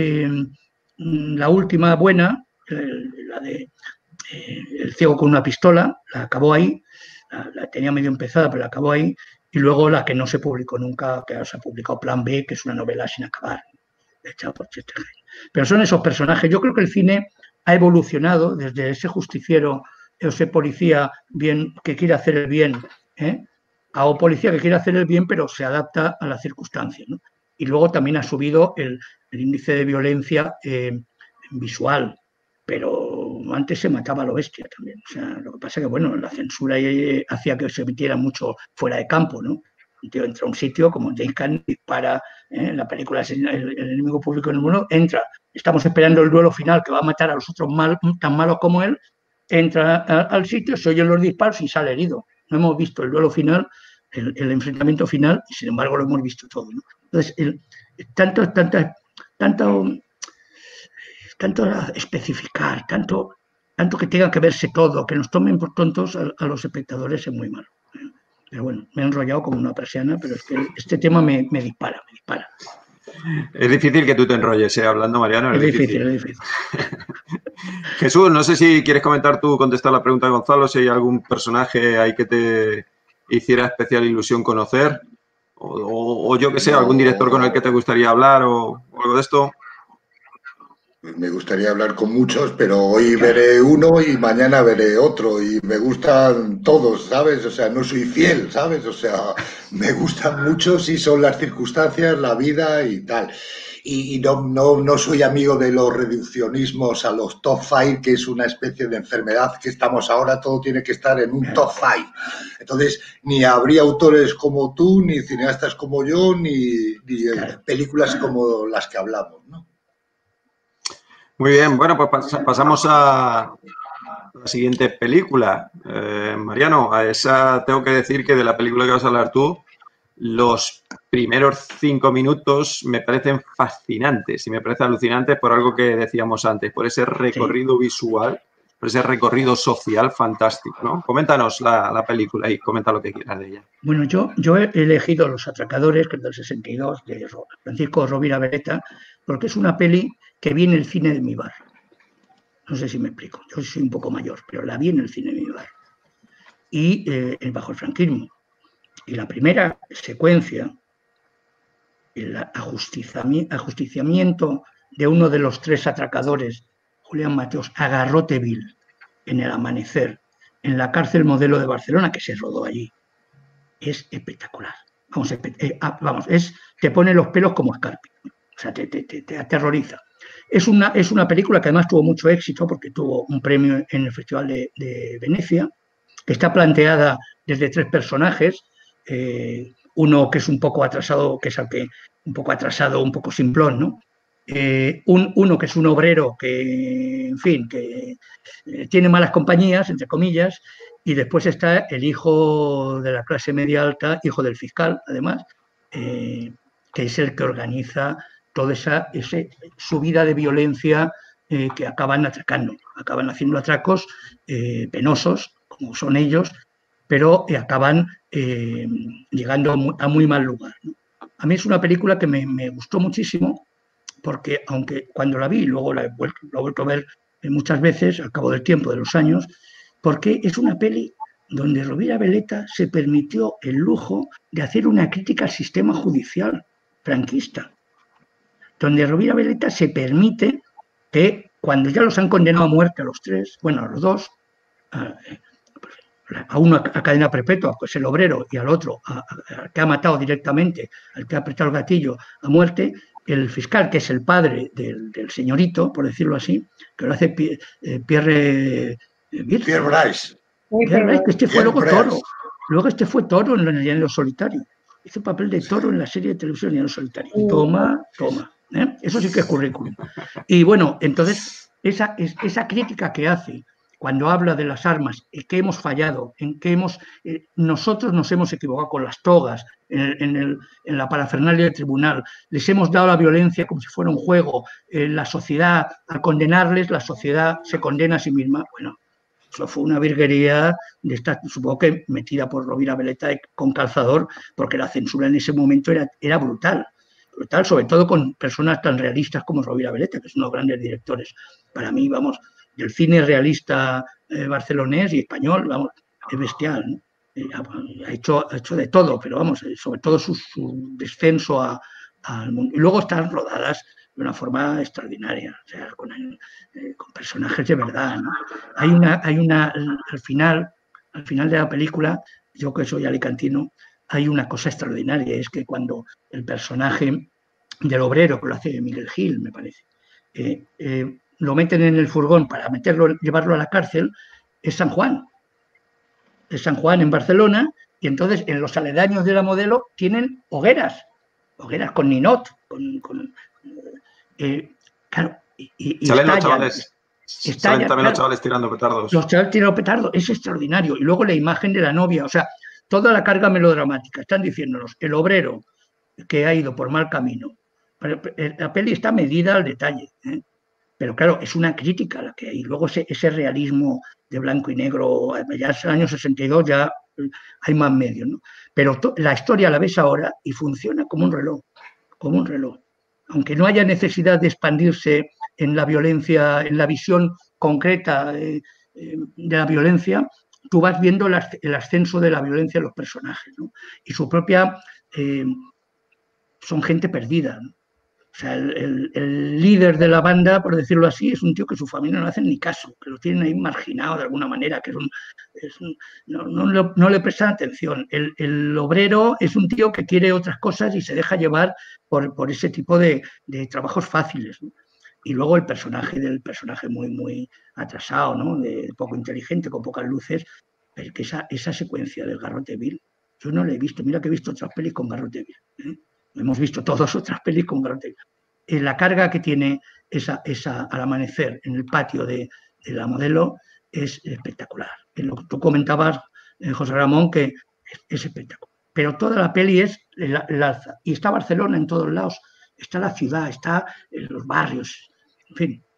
la última buena, la de El ciego con una pistola, la acabó ahí, la tenía medio empezada, pero la acabó ahí. Y luego la que no se publicó nunca, que ahora se ha publicado Plan B, que es una novela sin acabar, hecha por Chester Himes. Pero son esos personajes. Yo creo que el cine ha evolucionado desde ese justiciero, ese policía bien que quiere hacer el bien, a un policía que quiere hacer el bien, pero se adapta a las circunstancias, ¿no? Y luego también ha subido el índice de violencia visual, pero antes se mataba a lo bestia también. O sea, lo que pasa es que, bueno, la censura hacía que se emitiera mucho fuera de campo, ¿no? Un tío entra a un sitio como James Caan, dispara, la película es el enemigo público en el mundo, entra, estamos esperando el duelo final que va a matar a los otros tan malos como él, entra al sitio, se oyen los disparos y sale herido. No hemos visto el duelo final, el enfrentamiento final, y sin embargo lo hemos visto todo, ¿no? Entonces, tanto especificar, tanto que tenga que verse todo, que nos tomen por tontos a los espectadores es muy malo. Pero bueno, me he enrollado como una persiana, pero es que este tema me dispara. Es difícil que tú te enrolles, hablando, Mariano. Es difícil. Jesús, no sé si quieres comentar tú, contestar la pregunta de Gonzalo, si hay algún personaje ahí que te hiciera especial ilusión conocer, o yo que sé, algún director con el que te gustaría hablar o algo de esto. Me gustaría hablar con muchos, pero hoy veré uno y mañana veré otro, y me gustan todos, ¿sabes? O sea, no soy fiel, ¿sabes? O sea, me gustan muchos y son las circunstancias, la vida y tal. Y no soy amigo de los reduccionismos a los top 5, que es una especie de enfermedad que estamos ahora, todo tiene que estar en un top 5. Entonces, ni habría autores como tú, ni cineastas como yo, ni películas como las que hablamos, ¿no? Muy bien, bueno, pues pasamos a la siguiente película. Mariano, a esa tengo que decir que de la película que vas a hablar tú, los primeros 5 minutos me parecen fascinantes y me parecen alucinantes por algo que decíamos antes, por ese recorrido visual por ese recorrido social fantástico, ¿no? Coméntanos la película y comenta lo que quieras de ella. Bueno, yo he elegido Los Atracadores, que es del 62, de Francisco Rovira Veleta, porque es una peli que vi en el cine de mi barrio. No sé si me explico, yo soy un poco mayor, pero la vi en el cine de mi barrio. Y bajo el franquismo. Y la primera secuencia, el ajusticiamiento de uno de los 3 atracadores, Julián Mateos, a garrote vil, en el amanecer, en la cárcel modelo de Barcelona, que se rodó allí, es espectacular. Vamos, te pone los pelos como escarpia, o sea, te aterroriza. Es una película que además tuvo mucho éxito porque tuvo un premio en el Festival de Venecia, que está planteada desde 3 personajes, uno que es un poco atrasado, que es un poco simplón, ¿no? Uno que es un obrero que, en fin, que tiene malas compañías, entre comillas, y después está el hijo de la clase media alta, hijo del fiscal, además, que es el que organiza toda esa subida de violencia que acaban atracando, acaban haciendo atracos penosos, como son ellos, pero acaban llegando a muy mal lugar, ¿no? A mí es una película que me gustó muchísimo, porque aunque cuando la vi, luego la he vuelto a ver muchas veces al cabo del tiempo, de los años, porque es una peli donde Rovira Veleta se permitió el lujo de hacer una crítica al sistema judicial franquista, donde Rovira Veleta se permite que cuando ya los han condenado a muerte a los 3, bueno, a los 2, a uno a cadena perpetua, pues el obrero, y al otro al que ha matado directamente, al que ha apretado el gatillo a muerte, el fiscal, que es el padre del señorito, por decirlo así, que lo hace Pierre Brice. Que este fue luego Toro. Luego este fue Toro en Llanero Solitario. Hizo papel de Toro en la serie de televisión Llanero Solitario. Toma. Eso sí que es currículum. Y bueno, entonces, esa crítica que hace cuando habla de las armas, en que hemos fallado, en que nosotros nos hemos equivocado con las togas, en la parafernalia del tribunal, les hemos dado la violencia como si fuera un juego, la sociedad, al condenarles, la sociedad se condena a sí misma. Bueno, eso fue una virguería de esta, supongo que metida por Rovira Veleta con calzador, porque la censura en ese momento era brutal, sobre todo con personas tan realistas como Rovira Veleta, que es uno de los grandes directores. Para mí, vamos, del cine realista barcelonés y español, vamos, es bestial, ¿no? Ha hecho de todo, pero vamos, sobre todo su descenso al mundo. Y luego están rodadas de una forma extraordinaria, o sea, con personajes de verdad, ¿no? Hay una al final de la película, yo que soy alicantino, hay una cosa extraordinaria, es que cuando el personaje del obrero, que lo hace Miguel Gil, me parece, lo meten en el furgón para llevarlo a la cárcel, es San Juan. Es San Juan en Barcelona, y entonces en los aledaños de la Modelo tienen hogueras con ninot, claro, y salen los chavales. Salen también los chavales tirando petardos. Los chavales tirando petardos, es extraordinario. Y luego la imagen de la novia, o sea, toda la carga melodramática. Están diciéndonos, el obrero que ha ido por mal camino. La peli está medida al detalle, ¿eh? Pero claro, es una crítica la que hay. Luego ese realismo de blanco y negro, ya en el año 62 ya hay más medios, ¿no? Pero la historia la ves ahora y funciona como un reloj, como un reloj. Aunque no haya necesidad de expandirse en la violencia, en la visión concreta de la violencia, tú vas viendo el ascenso de la violencia en los personajes, ¿no? Y su propia... son gente perdida, ¿no? O sea, el líder de la banda, por decirlo así, es un tío que su familia no le hacen ni caso, que lo tienen ahí marginado de alguna manera, que no le prestan atención. El obrero es un tío que quiere otras cosas y se deja llevar por ese tipo de trabajos fáciles, ¿no? Y luego el personaje muy, muy atrasado, ¿no? De poco inteligente, con pocas luces, pero que esa secuencia del garrote vil, yo no la he visto. Mira que he visto otras pelis con garrote vil, ¿eh? Hemos visto todas otras pelis con garrote. La carga que tiene esa al amanecer en el patio de la Modelo es espectacular. Lo que tú comentabas, José Ramón, que es espectacular. Pero toda la peli es el alza. Y está Barcelona en todos lados, está la ciudad, está en los barrios. En fin,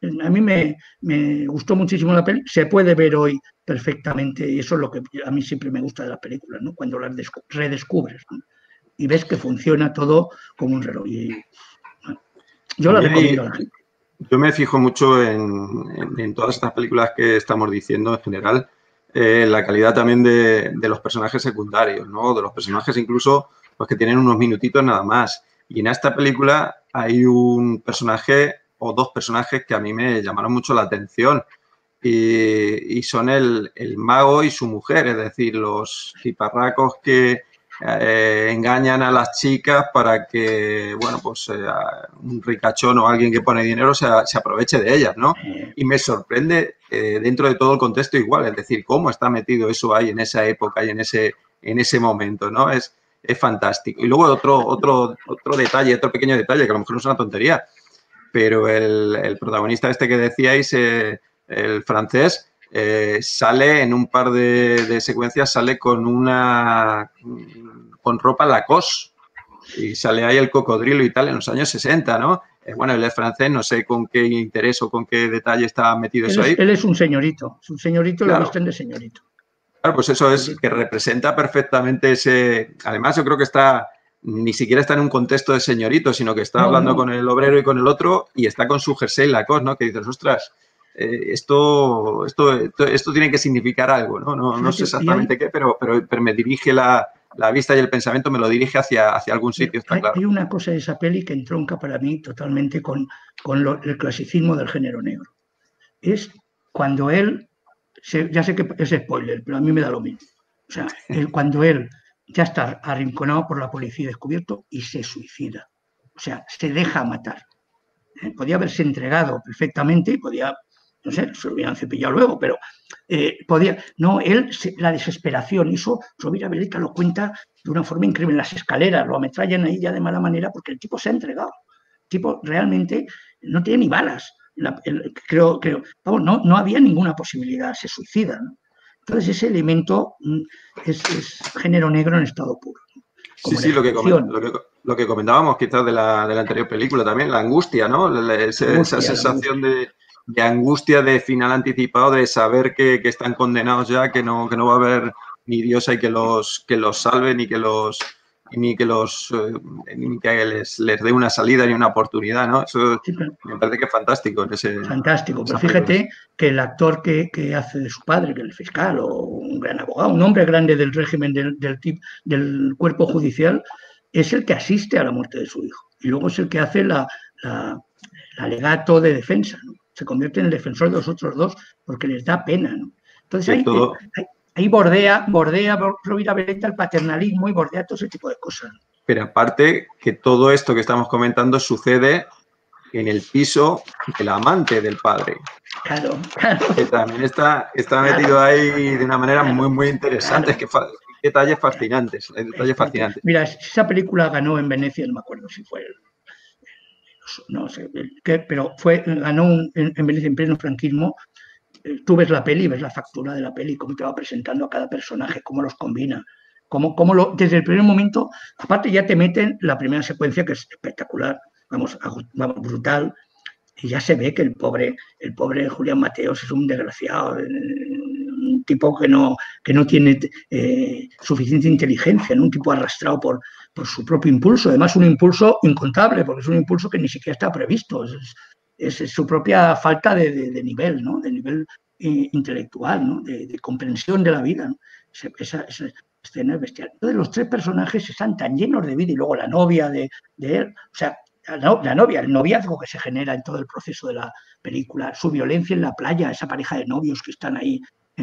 A mí me gustó muchísimo la peli, se puede ver hoy perfectamente y eso es lo que a mí siempre me gusta de las películas, ¿no? Cuando las redescubres, ¿no? Y ves que funciona todo como un reloj. Y, bueno, yo la recomiendo a la gente. Yo me fijo mucho en todas estas películas que estamos diciendo en general, la calidad también de los personajes secundarios, ¿no? De los personajes incluso pues, que tienen unos minutitos nada más. Y en esta película hay un personaje o dos personajes que a mí me llamaron mucho la atención y son el mago y su mujer, es decir, los ciparracos que engañan a las chicas para que, bueno, pues un ricachón o alguien que pone dinero se aproveche de ellas, ¿no? Y me sorprende dentro de todo el contexto igual, es decir, cómo está metido eso ahí en esa época y en ese momento, ¿no? Es fantástico. Y luego otro detalle, otro pequeño detalle, que a lo mejor no es una tontería, pero el protagonista este que decíais, el francés, sale en un par de secuencias, sale con ropa Lacoste y sale ahí el cocodrilo y tal en los años 60, ¿no? Bueno, él es francés, no sé con qué interés o con qué detalle está metido eso ahí. Él es un señorito, claro. Lo visten de señorito. Claro, pues eso es que representa perfectamente ese... Además, yo creo que ni siquiera está en un contexto de señorito, sino que está hablando con el obrero y con el otro y está con su jersey Lacoste, ¿no? Que dices, ostras, esto tiene que significar algo, ¿no? No sé exactamente qué, pero me dirige la vista y el pensamiento, me lo dirige hacia algún sitio, está claro. Hay una cosa de esa peli que entronca para mí totalmente con el clasicismo del género negro. Es cuando él, ya sé que es spoiler, pero a mí me da lo mismo. O sea, cuando él ya está arrinconado por la policía y descubierto y se suicida. O sea, se deja matar. Podía haberse entregado perfectamente y podía, no sé, se lo hubieran cepillado luego, pero podía. No, la desesperación, y eso Rovira Beleta lo cuenta de una forma increíble. Las escaleras lo ametrallan ahí ya de mala manera porque el tipo se ha entregado. El tipo realmente no tiene ni balas. Creo, vamos, no había ninguna posibilidad, se suicida, ¿no? Entonces ese elemento es género negro en estado puro, ¿no? Sí, lo que comentábamos quizás de la anterior película también, la angustia, ¿no? Esa sensación de angustia, de final anticipado, de saber que están condenados ya, que no va a haber ni Dios hay que los salve, ni que les dé una salida ni una oportunidad, ¿no? Eso me parece que es fantástico. Fantástico, pero fíjate que el actor que hace de su padre, que es el fiscal o un gran abogado, un hombre grande del régimen del cuerpo judicial, es el que asiste a la muerte de su hijo. Y luego es el que hace el alegato de defensa, ¿no? Se convierte en el defensor de los otros dos porque les da pena, ¿no? Entonces ahí bordea Rovira Beleta el paternalismo y bordea todo ese tipo de cosas. Pero aparte que todo esto que estamos comentando sucede en el piso del amante del padre. Claro. Que también está metido ahí de una manera muy, muy interesante. Es que detalles fascinantes. Mira, esa película ganó en Venecia, no me acuerdo si fue no sé, pero ganó en Venecia en pleno franquismo. Tú ves la peli, ves la factura de la peli, cómo te va presentando a cada personaje, cómo los combina, desde el primer momento, aparte ya te meten la primera secuencia que es espectacular, vamos, brutal, y ya se ve que el pobre Julián Mateos es un desgraciado, un tipo que no tiene suficiente inteligencia, ¿no? Un tipo arrastrado por su propio impulso, además un impulso incontable, porque es un impulso que ni siquiera está previsto, es su propia falta de nivel, ¿no? De nivel intelectual, ¿no? De comprensión de la vida, ¿no? Esa escena es bestial. Entonces los tres personajes están tan llenos de vida y luego la novia de él, o sea, la novia, el noviazgo que se genera en todo el proceso de la película, su violencia en la playa, esa pareja de novios que están ahí,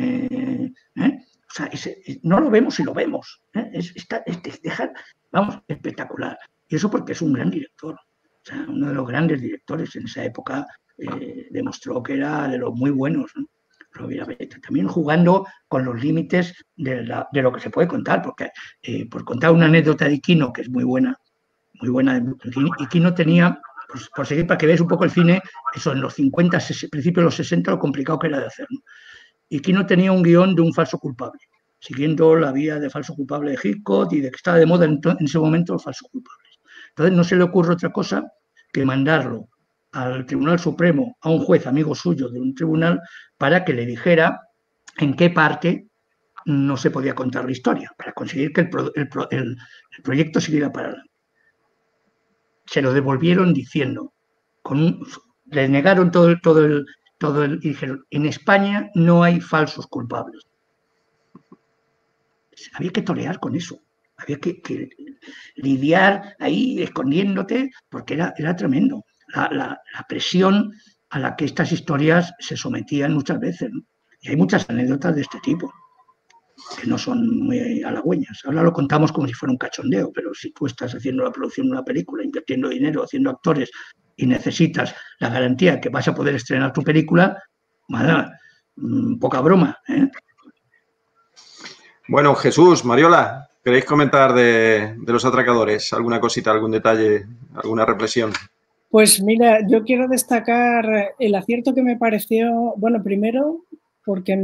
o sea, no lo vemos y lo vemos, vamos, espectacular. Y eso porque es un gran director. O sea, uno de los grandes directores en esa época demostró que era de los muy buenos, ¿no? Rovira Beleta, también jugando con los límites de lo que se puede contar, porque por contar una anécdota de Quino, que es muy buena, y Quino tenía, por seguir para que veáis un poco el cine, eso en los 50, principios de los 60, lo complicado que era de hacer, ¿no? Y Quino tenía un guión de un falso culpable, siguiendo la vía de falso culpable de Hitchcock y de que estaba de moda en ese momento los falsos culpables. Entonces no se le ocurre otra cosa que mandarlo al Tribunal Supremo, a un juez amigo suyo de un tribunal, para que le dijera en qué parte no se podía contar la historia, para conseguir que el proyecto siguiera para adelante. Se lo devolvieron diciendo, les negaron y dijeron, en España no hay falsos culpables. Había que torear con eso, había que lidiar ahí escondiéndote, porque era tremendo la presión a la que estas historias se sometían muchas veces, ¿no? Y hay muchas anécdotas de este tipo que no son muy halagüeñas. Ahora lo contamos como si fuera un cachondeo, pero si tú estás haciendo la producción de una película, invirtiendo dinero, haciendo actores y necesitas la garantía que vas a poder estrenar tu película, madre, poca broma, ¿eh? Bueno, Jesús, Mariola, ¿queréis comentar de los atracadores? ¿Alguna cosita, algún detalle, alguna reflexión? Pues mira, yo quiero destacar el acierto que me pareció, bueno, primero porque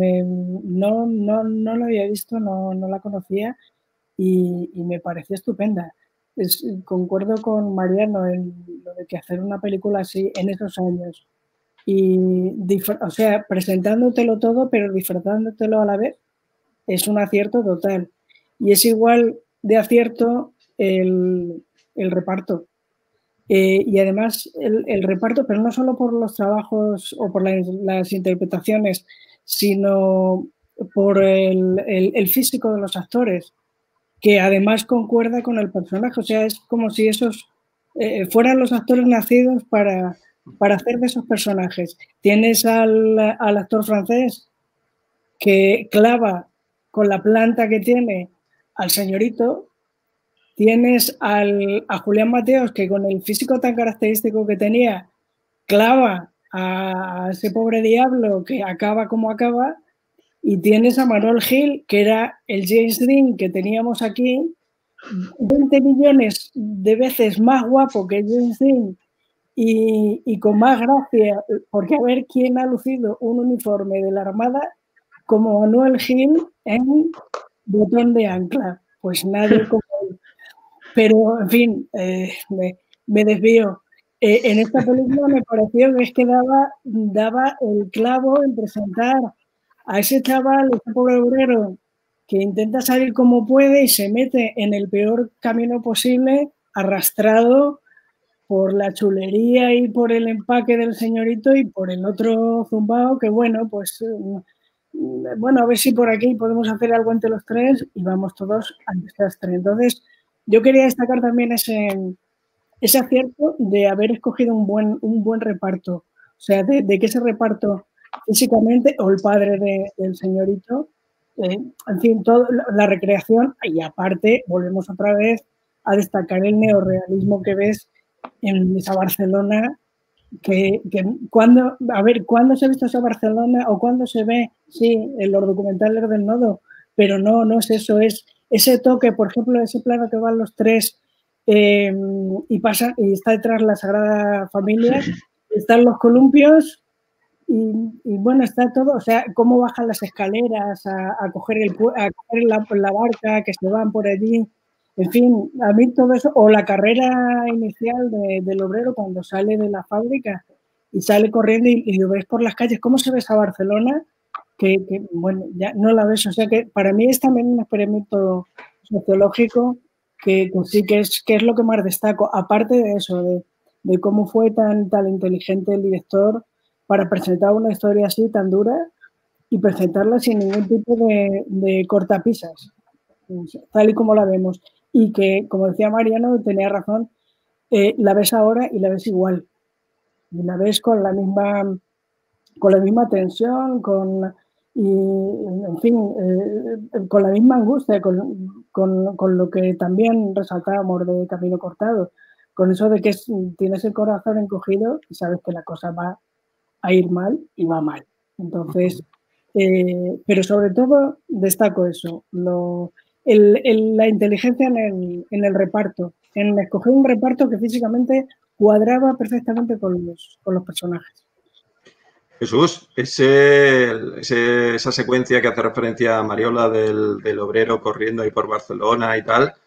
no lo había visto, no la conocía y me pareció estupenda. Concuerdo con Mariano en lo de que hacer una película así en esos años y, o sea, presentándotelo todo pero disfrutándotelo a la vez, es un acierto total. Y es igual de acierto el reparto. Y además el reparto, pero no solo por los trabajos o por las interpretaciones, sino por el físico de los actores, que además concuerda con el personaje. O sea, es como si esos fueran los actores nacidos para hacer de esos personajes. Tienes al actor francés que clava con la planta que tiene al señorito. Tienes a Julián Mateos, que con el físico tan característico que tenía, clava a ese pobre diablo que acaba como acaba. Y tienes a Manuel Gil, que era el James Dean que teníamos aquí, 20 millones de veces más guapo que James Dean y con más gracia, porque a ver quién ha lucido un uniforme de la Armada como Manuel Gil en Botón de Ancla. Pues nadie como él. Pero, en fin, me desvío. En esta película me pareció que es que daba el clavo en presentar a ese chaval, ese pobre obrero, que intenta salir como puede y se mete en el peor camino posible, arrastrado por la chulería y por el empaque del señorito y por el otro zumbao, que bueno, pues bueno, a ver si por aquí podemos hacer algo entre los tres y vamos todos al desastre. Entonces, yo quería destacar también ese acierto de haber escogido un buen reparto. O sea, de que ese reparto físicamente, o el padre del señorito, en fin, toda la recreación, y aparte volvemos otra vez a destacar el neorrealismo que ves en esa Barcelona, que cuando se ha visto esa Barcelona o cuando se ve, sí, en los documentales del Nodo, pero no es eso, es ese toque, por ejemplo, ese plano que van los tres y está detrás la Sagrada Familia, están los columpios y bueno, está todo, o sea, cómo bajan las escaleras a coger la barca, que se van por allí. En fin, a mí todo eso, o la carrera inicial del obrero cuando sale de la fábrica y sale corriendo y lo ves por las calles, cómo se ve esa Barcelona, que bueno, ya no la ves. O sea que para mí es también un experimento sociológico que sí que es lo que más destaco, aparte de eso, de cómo fue tan inteligente el director para presentar una historia así tan dura y presentarla sin ningún tipo de cortapisas, tal y como la vemos. Y que, como decía Mariano, tenía razón, la ves ahora y la ves igual. Y la ves con la misma tensión, en fin, con la misma angustia, con lo que también resaltábamos de Camino Cortado, con eso de que tienes el corazón encogido y sabes que la cosa va a ir mal y va mal. Entonces, pero sobre todo destaco eso, la inteligencia en el reparto, en escoger un reparto que físicamente cuadraba perfectamente con los personajes. Jesús, esa secuencia que hace referencia a Mariola del obrero corriendo ahí por Barcelona y tal,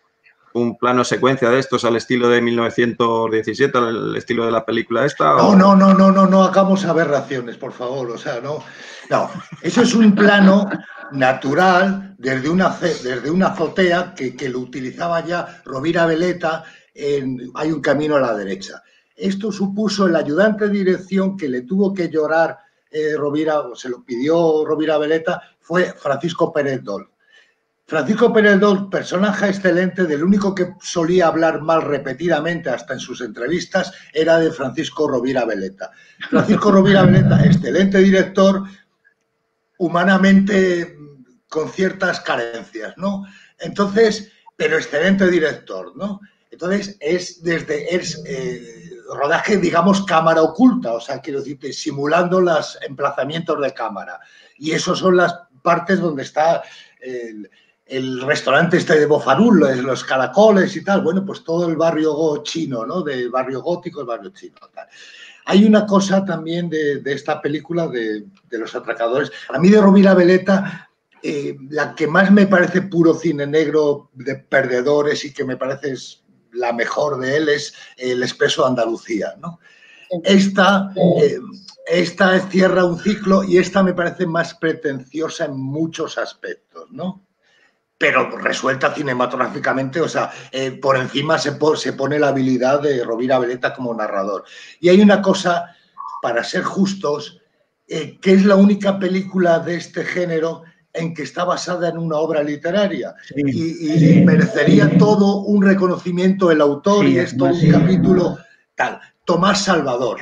un plano secuencia de estos al estilo de 1917, al estilo de la película esta? ¿O? No hagamos aberraciones, por favor. O sea, no. Eso es un plano natural desde una azotea que lo utilizaba ya Rovira Veleta en Hay un camino a la derecha. Esto supuso el ayudante de dirección que le tuvo que llorar se lo pidió Rovira Veleta, fue Francisco Pérez Dol. Francisco Pérez Dol, personaje excelente, del único que solía hablar mal repetidamente hasta en sus entrevistas, era de Francisco Rovira Veleta. Francisco Rovira Veleta, excelente director, humanamente con ciertas carencias, ¿no? Entonces, pero excelente director, ¿no? Entonces, es rodaje, digamos, cámara oculta, o sea, quiero decirte, simulando los emplazamientos de cámara. Y esos son las partes donde está el restaurante este de Bofarul, los caracoles y tal. Bueno, pues todo el barrio chino, ¿no? Del barrio gótico, el barrio chino, tal. Hay una cosa también de esta película de los atracadores. A mí de Rovira Veleta, la que más me parece puro cine negro de perdedores y que me parece la mejor de él es El Expreso de Andalucía, ¿no? Esta cierra un ciclo y esta me parece más pretenciosa en muchos aspectos, ¿no? Pero resuelta cinematográficamente, o sea, por encima se pone la habilidad de Rovira Veleta como narrador. Y hay una cosa, para ser justos, que es la única película de este género en que está basada en una obra literaria. Y merecería todo un reconocimiento el autor, y esto un capítulo tal. Tomás Salvador.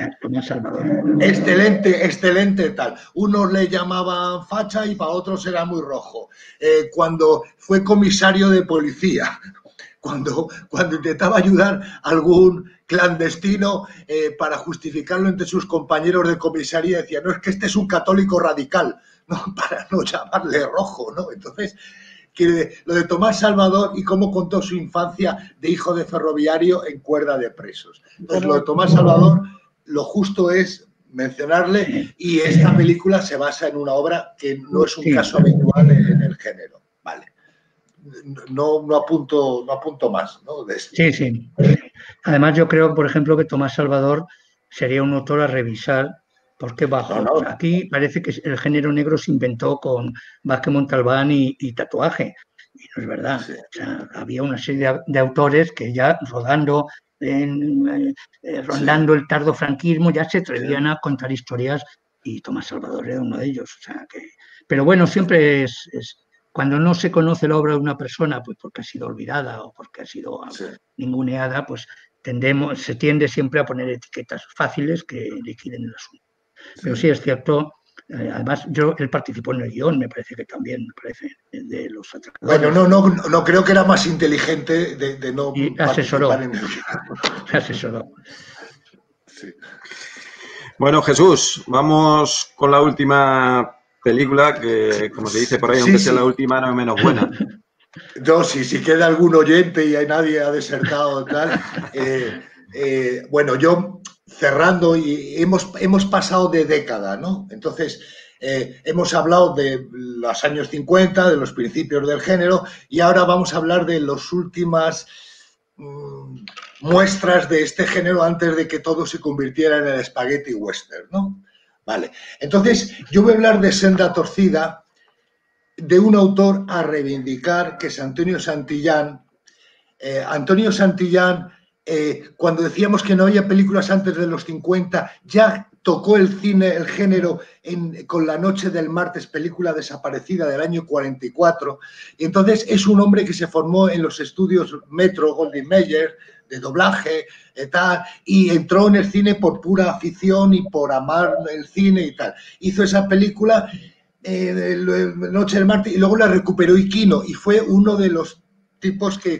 Excelente tal. Unos le llamaban facha y para otros era muy rojo. Cuando fue comisario de policía, cuando intentaba ayudar a algún clandestino para justificarlo entre sus compañeros de comisaría, decía, no, es que este es un católico radical, ¿no? Para no llamarle rojo, ¿no? Entonces, lo de Tomás Salvador y cómo contó su infancia de hijo de ferroviario en Cuerda de Presos. Entonces, lo de Tomás Salvador, lo justo es mencionarle, y esta película se basa en una obra que no es un caso habitual en el género. Vale. No apunto más, ¿no? De esto. Sí. Además, yo creo, por ejemplo, que Tomás Salvador sería un autor a revisar, porque aquí parece que el género negro se inventó con Vázquez Montalbán y Tatuaje. Y no es verdad. Sí. O sea, había una serie de autores que ya rondando el tardo franquismo ya se atrevían a contar historias, y Tomás Salvador era uno de ellos. O sea, pero bueno, siempre es cuando no se conoce la obra de una persona, pues porque ha sido olvidada o porque ha sido ninguneada, pues se tiende siempre a poner etiquetas fáciles que liquiden el asunto. Pero sí es cierto, además él participó en el guión, me parece que también, de los atracadores. Bueno, no creo que era más inteligente de no participar en el guión. Asesoró. Sí. Bueno, Jesús, vamos con la última película, que como se dice por ahí, aunque sea la última, no es menos buena. No, si queda algún oyente y nadie ha desertado tal. Bueno, yo cerrando, y hemos pasado de década, ¿no? Entonces, hemos hablado de los años 50, de los principios del género, y ahora vamos a hablar de las últimas muestras de este género antes de que todo se convirtiera en el spaghetti western, ¿no? Vale, entonces yo voy a hablar de Senda Torcida, de un autor a reivindicar, que es Antonio Santillán. Antonio Santillán, cuando decíamos que no había películas antes de los 50, ya tocó el género con La noche del martes, película desaparecida del año 44, y entonces es un hombre que se formó en los estudios Metro Goldwyn Mayer, de doblaje, tal, y entró en el cine por pura afición y por amar el cine y tal. Hizo esa película, Noche del Martes, y luego la recuperó Iquino, y fue uno de los tipos que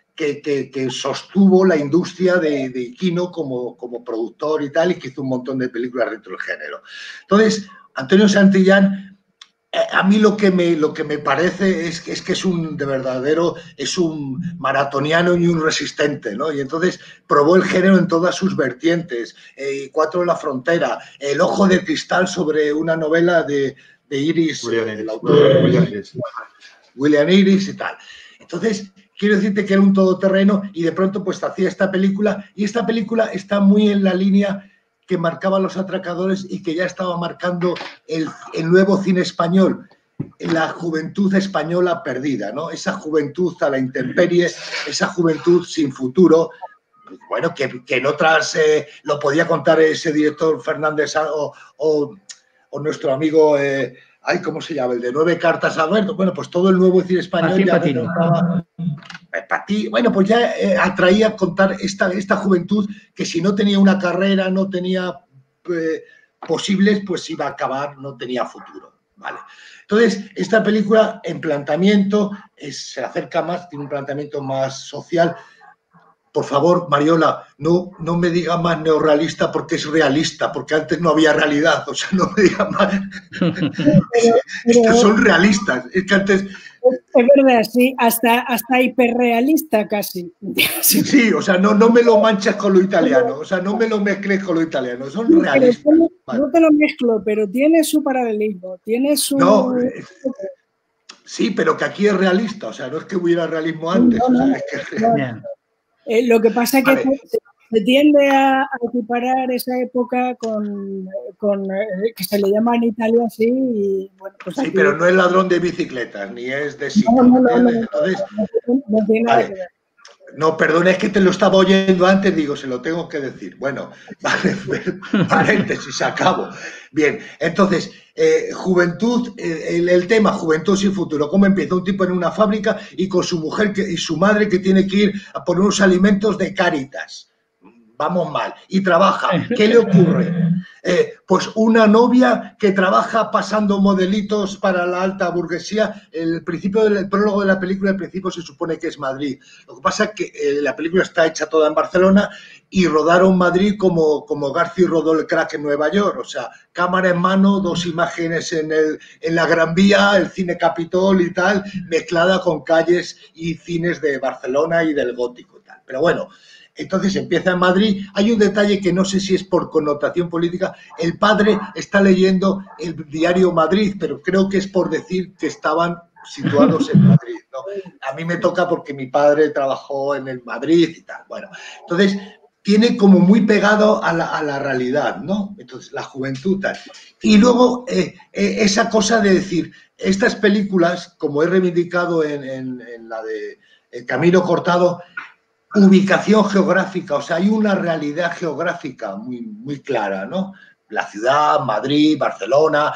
sostuvo la industria de Iquino como productor y tal, y que hizo un montón de películas dentro del género. Entonces, Antonio Santillán, a mí lo que me parece es que es un maratoniano y un resistente, ¿no? Y entonces probó el género en todas sus vertientes. Cuatro de la frontera, El ojo de cristal, sobre una novela de Iris, el autor William Iris y tal. Entonces, quiero decirte que era un todoterreno y de pronto pues hacía esta película y esta película está muy en la línea que marcaba Los Atracadores y que ya estaba marcando el nuevo cine español, la juventud española perdida, ¿no? Esa juventud a la intemperie, esa juventud sin futuro, bueno, que en otras lo podía contar ese director Fernández o nuestro amigo, ay, ¿cómo se llama? El de 9 cartas a Alberto. Bueno, pues todo el nuevo cine español ya contaba. Bueno, pues ya atraía a contar esta juventud que si no tenía una carrera, no tenía posibles, pues iba a acabar, no tenía futuro, ¿vale? Entonces, esta película en planteamiento se acerca más, tiene un planteamiento más social. Por favor, Mariola, no me diga más neorrealista porque es realista, porque antes no había realidad, o sea, no me diga más. Estos son realistas, es que antes... Es verdad, sí, hasta hiperrealista casi. Sí, o sea, no me lo manches con lo italiano, o sea, no me lo mezcles con lo italiano, son realistas. No te lo mezclo, pero tiene su paralelismo, tiene su... No, sí, pero que aquí es realista, o sea, no es que hubiera realismo antes, o sea, es que es real. Lo que pasa es que se tiende a equiparar esa época con que se le llama en Italia así. Y, bueno, pues sí, aquí... pero no es ladrón de bicicletas, ni es de sitio. No tiene nada que ver. No, perdona, es que te lo estaba oyendo antes, digo, se lo tengo que decir. Bueno, vale, paréntesis, acabo. Bien, entonces, juventud, el tema juventud sin futuro. ¿Cómo empieza un tipo en una fábrica y con su mujer y su madre que tiene que ir a poner unos alimentos de Cáritas? Vamos mal. Y trabaja. ¿Qué le ocurre? Pues una novia que trabaja pasando modelitos para la alta burguesía. El prólogo de la película, al principio se supone que es Madrid. Lo que pasa es que la película está hecha toda en Barcelona y rodaron Madrid como García rodó el Crack en Nueva York. O sea, cámara en mano, 2 imágenes en la Gran Vía, el Cine Capitol y tal, mezclada con calles y cines de Barcelona y del Gótico y tal. Pero bueno, entonces empieza en Madrid. Hay un detalle que no sé si es por connotación política. El padre está leyendo el diario Madrid, pero creo que es por decir que estaban situados en Madrid, ¿no? A mí me toca porque mi padre trabajó en el Madrid y tal. Bueno, entonces tiene como muy pegado a la realidad, ¿no? Entonces, la juventud tal. Y luego esa cosa de decir, estas películas, como he reivindicado en la de El Camino Cortado, ubicación geográfica, o sea, hay una realidad geográfica muy clara, ¿no? La ciudad, Madrid, Barcelona,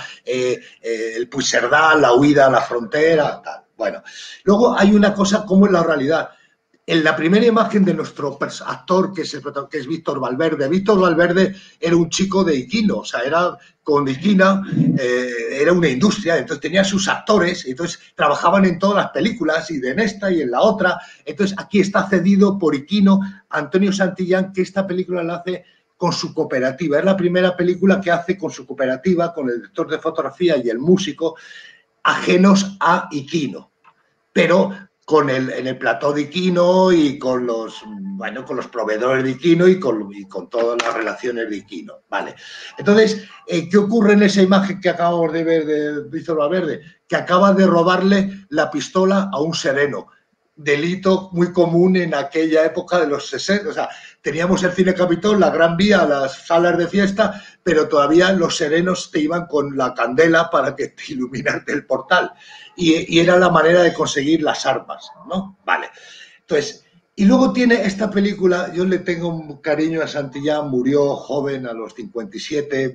el Puigcerdá, la huida a la frontera, tal. Bueno, luego hay una cosa como en la realidad. En la primera imagen de nuestro actor, que es Víctor Valverde. Víctor Valverde era un chico de Iquino, o sea, era con Iquina, era una industria, entonces tenía sus actores, entonces trabajaban en todas las películas, y en esta y en la otra. Entonces aquí está cedido por Iquino Antonio Santillán, que esta película la hace con su cooperativa. Es la primera película que hace con su cooperativa, con el director de fotografía y el músico, ajenos a Iquino, pero en el plató de Iquino y con los proveedores de Iquino y con todas las relaciones de Iquino. Vale. Entonces, ¿qué ocurre en esa imagen que acabamos de ver de Víctor Valverde? Que acaba de robarle la pistola a un sereno. Delito muy común en aquella época de los 60. O sea, teníamos el Cine Capitol, la Gran Vía, las salas de fiesta, pero todavía los serenos te iban con la candela para que te iluminarte el portal. Y era la manera de conseguir las armas, ¿no? Vale. Entonces, y luego tiene esta película, yo le tengo un cariño a Santillán, murió joven a los 57,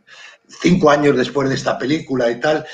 5 años después de esta película y tal,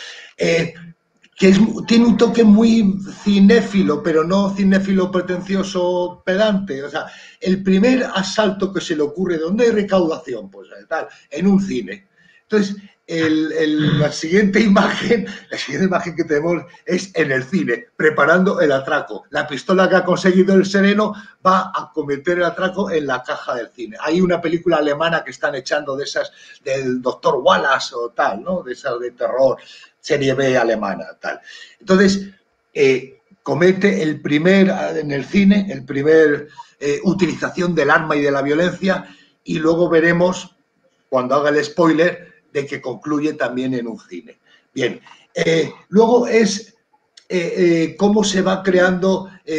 tiene un toque muy cinéfilo, pero no cinéfilo pretencioso pedante. O sea, el primer asalto que se le ocurre, ¿dónde hay recaudación? Pues tal, en un cine. Entonces, la siguiente imagen que tenemos es en el cine, preparando el atraco. La pistola que ha conseguido el sereno va a cometer el atraco en la caja del cine. Hay una película alemana que están echando de esas, del Dr. Wallace o tal, ¿no? De esas de terror, serie B alemana, tal. Entonces, comete en el cine, el primer utilización del arma y de la violencia, y luego veremos, cuando haga el spoiler, de que concluye también en un cine. Bien, luego es cómo se va creando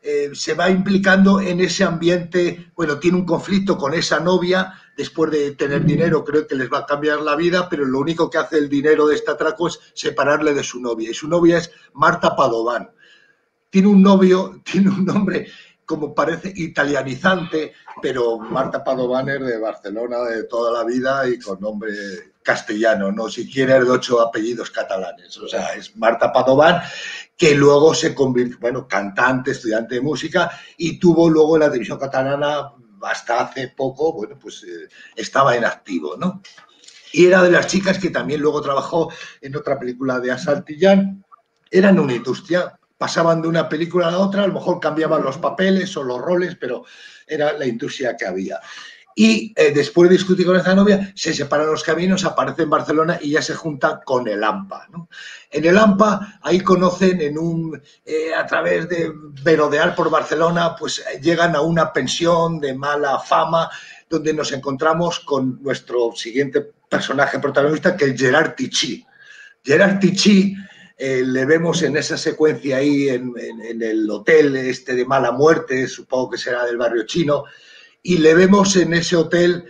se va implicando en ese ambiente, bueno, tiene un conflicto con esa novia, después de tener dinero creo que les va a cambiar la vida, pero lo único que hace el dinero de este atraco es separarle de su novia, y su novia es Marta Padován. Tiene un novio, tiene un nombre como parece italianizante, pero Marta Padován es de Barcelona de toda la vida y con nombre castellano, no siquiera es de 8 apellidos catalanes, o sea, es Marta Padován, que luego se convirtió, bueno, cantante, estudiante de música, y tuvo luego en la televisión catalana hasta hace poco, bueno, pues estaba en activo, ¿no? Y era de las chicas que también luego trabajó en otra película de Santillán. Eran una industria, pasaban de una película a la otra, a lo mejor cambiaban los papeles o los roles, pero era la industria que había. Y después de discutir con esa novia, se separan los caminos, aparece en Barcelona y ya se junta con el AMPA, ¿no? En el AMPA, ahí conocen a través de merodear por Barcelona, pues llegan a una pensión de mala fama, donde nos encontramos con nuestro siguiente personaje protagonista, que es Gerard Tichy. Gerard Tichy le vemos en esa secuencia ahí en el hotel de mala muerte, supongo que será del barrio chino, y le vemos en ese hotel,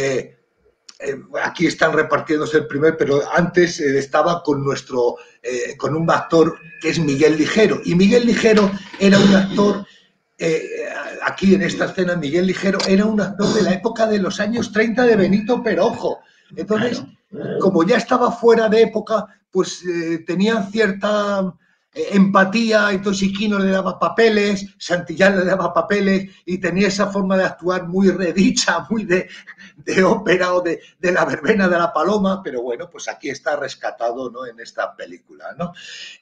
aquí están repartiéndose el primer, pero antes estaba con un actor que es Miguel Ligero, y Miguel Ligero era un actor, aquí en esta escena Miguel Ligero era un actor de la época de los años 30 de Benito Perojo. Entonces, como ya estaba fuera de época, pues tenía cierta empatía, entonces Iquino le daba papeles, Santillán le daba papeles, y tenía esa forma de actuar muy redicha, muy de ópera o de la verbena de la paloma, pero bueno, pues aquí está rescatado, ¿no?, en esta película, ¿no?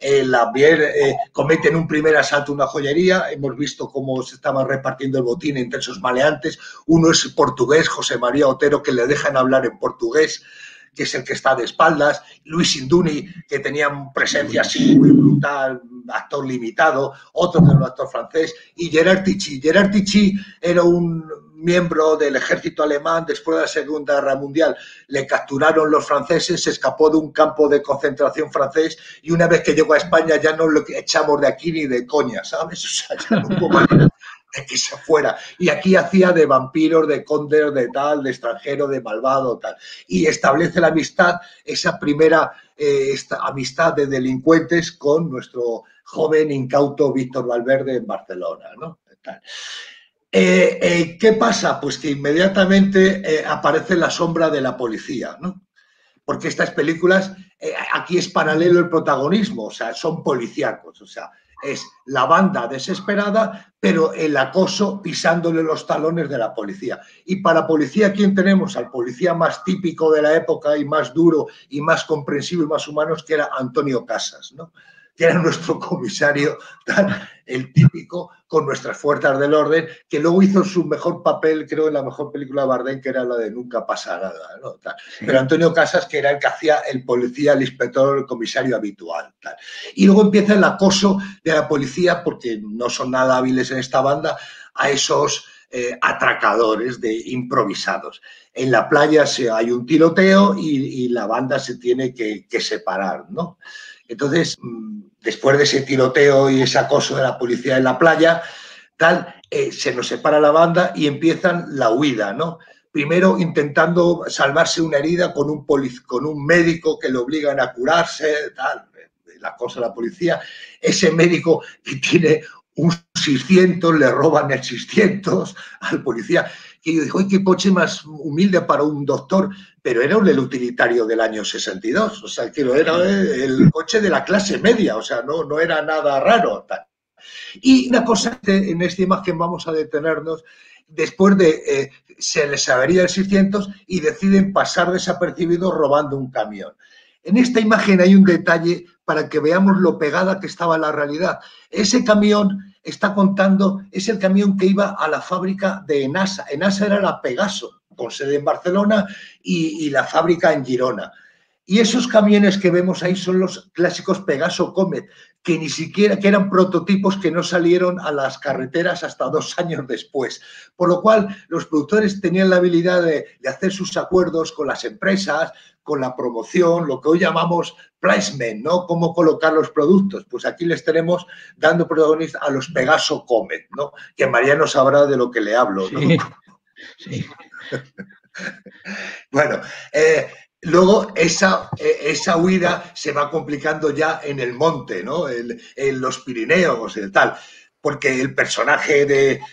Cometen un primer asalto a una joyería, hemos visto cómo se estaba repartiendo el botín entre esos maleantes, uno es portugués, José María Otero, que le dejan hablar en portugués, que es el que está de espaldas, Luis Induni, que tenía presencia así muy brutal, actor limitado, otro que era un actor francés, y Gerard Tichy. Gerard Tichy era un miembro del ejército alemán después de la Segunda Guerra Mundial. Le capturaron los franceses, se escapó de un campo de concentración francés, y una vez que llegó a España ya no lo echamos de aquí ni de coña, ¿sabes? O sea, ya no hubo manera de que se fuera. Y aquí hacía de vampiros, de condes, de tal, de extranjero, de malvado, tal. Y establece la amistad, esa primera esta amistad de delincuentes con nuestro joven incauto Víctor Valverde en Barcelona, ¿no? Tal. ¿Qué pasa? Pues que inmediatamente aparece la sombra de la policía, ¿no? Porque estas películas, aquí es paralelo el protagonismo, o sea, son policíacos, o sea, es la banda desesperada, pero el acoso pisándole los talones de la policía. Y para policía, ¿quién tenemos? Al policía más típico de la época y más duro y más comprensivo y más humano, que era Antonio Casas, ¿no? Que era nuestro comisario, el típico, con nuestras fuerzas del orden, que luego hizo su mejor papel, creo, en la mejor película de Bardem, que era la de Nunca pasa nada, ¿no? Sí. Pero Antonio Casas, que era el que hacía el policía, el inspector, el comisario habitual. Tal. Y luego empieza el acoso de la policía, porque no son nada hábiles en esta banda, a esos atracadores improvisados. En la playa hay un tiroteo y la banda se tiene que separar, ¿no? Entonces, después de ese tiroteo y ese acoso de la policía en la playa, se nos separa la banda y empiezan la huida, ¿no? Primero intentando salvarse una herida con un médico que le obligan a curarse, tal, la cosa de la policía. Ese médico que tiene un 600, le roban el 600 al policía. Que yo digo, ¡ay, qué coche más humilde para un doctor! Pero era el utilitario del año 62, o sea, que era el coche de la clase media, o sea, no era nada raro. Tal. Y una cosa, en esta imagen vamos a detenernos, después de se les avería el 600 y deciden pasar desapercibidos robando un camión. En esta imagen hay un detalle para que veamos lo pegada que estaba la realidad. Ese camión está contando, es el camión que iba a la fábrica de Enasa. Enasa era la Pegaso, con sede en Barcelona y la fábrica en Girona. Y esos camiones que vemos ahí son los clásicos Pegaso Comet, que ni siquiera, que eran prototipos que no salieron a las carreteras hasta 2 años después. Por lo cual, los productores tenían la habilidad de hacer sus acuerdos con las empresas, con la promoción, lo que hoy llamamos placement, ¿no? Cómo colocar los productos. Pues aquí les tenemos dando protagonismo a los Pegaso Comet, ¿no? Que Mariano sabrá de lo que le hablo, ¿no? Sí, sí. Bueno, luego esa huida se va complicando ya en el monte, ¿no? En los Pirineos y tal, porque el personaje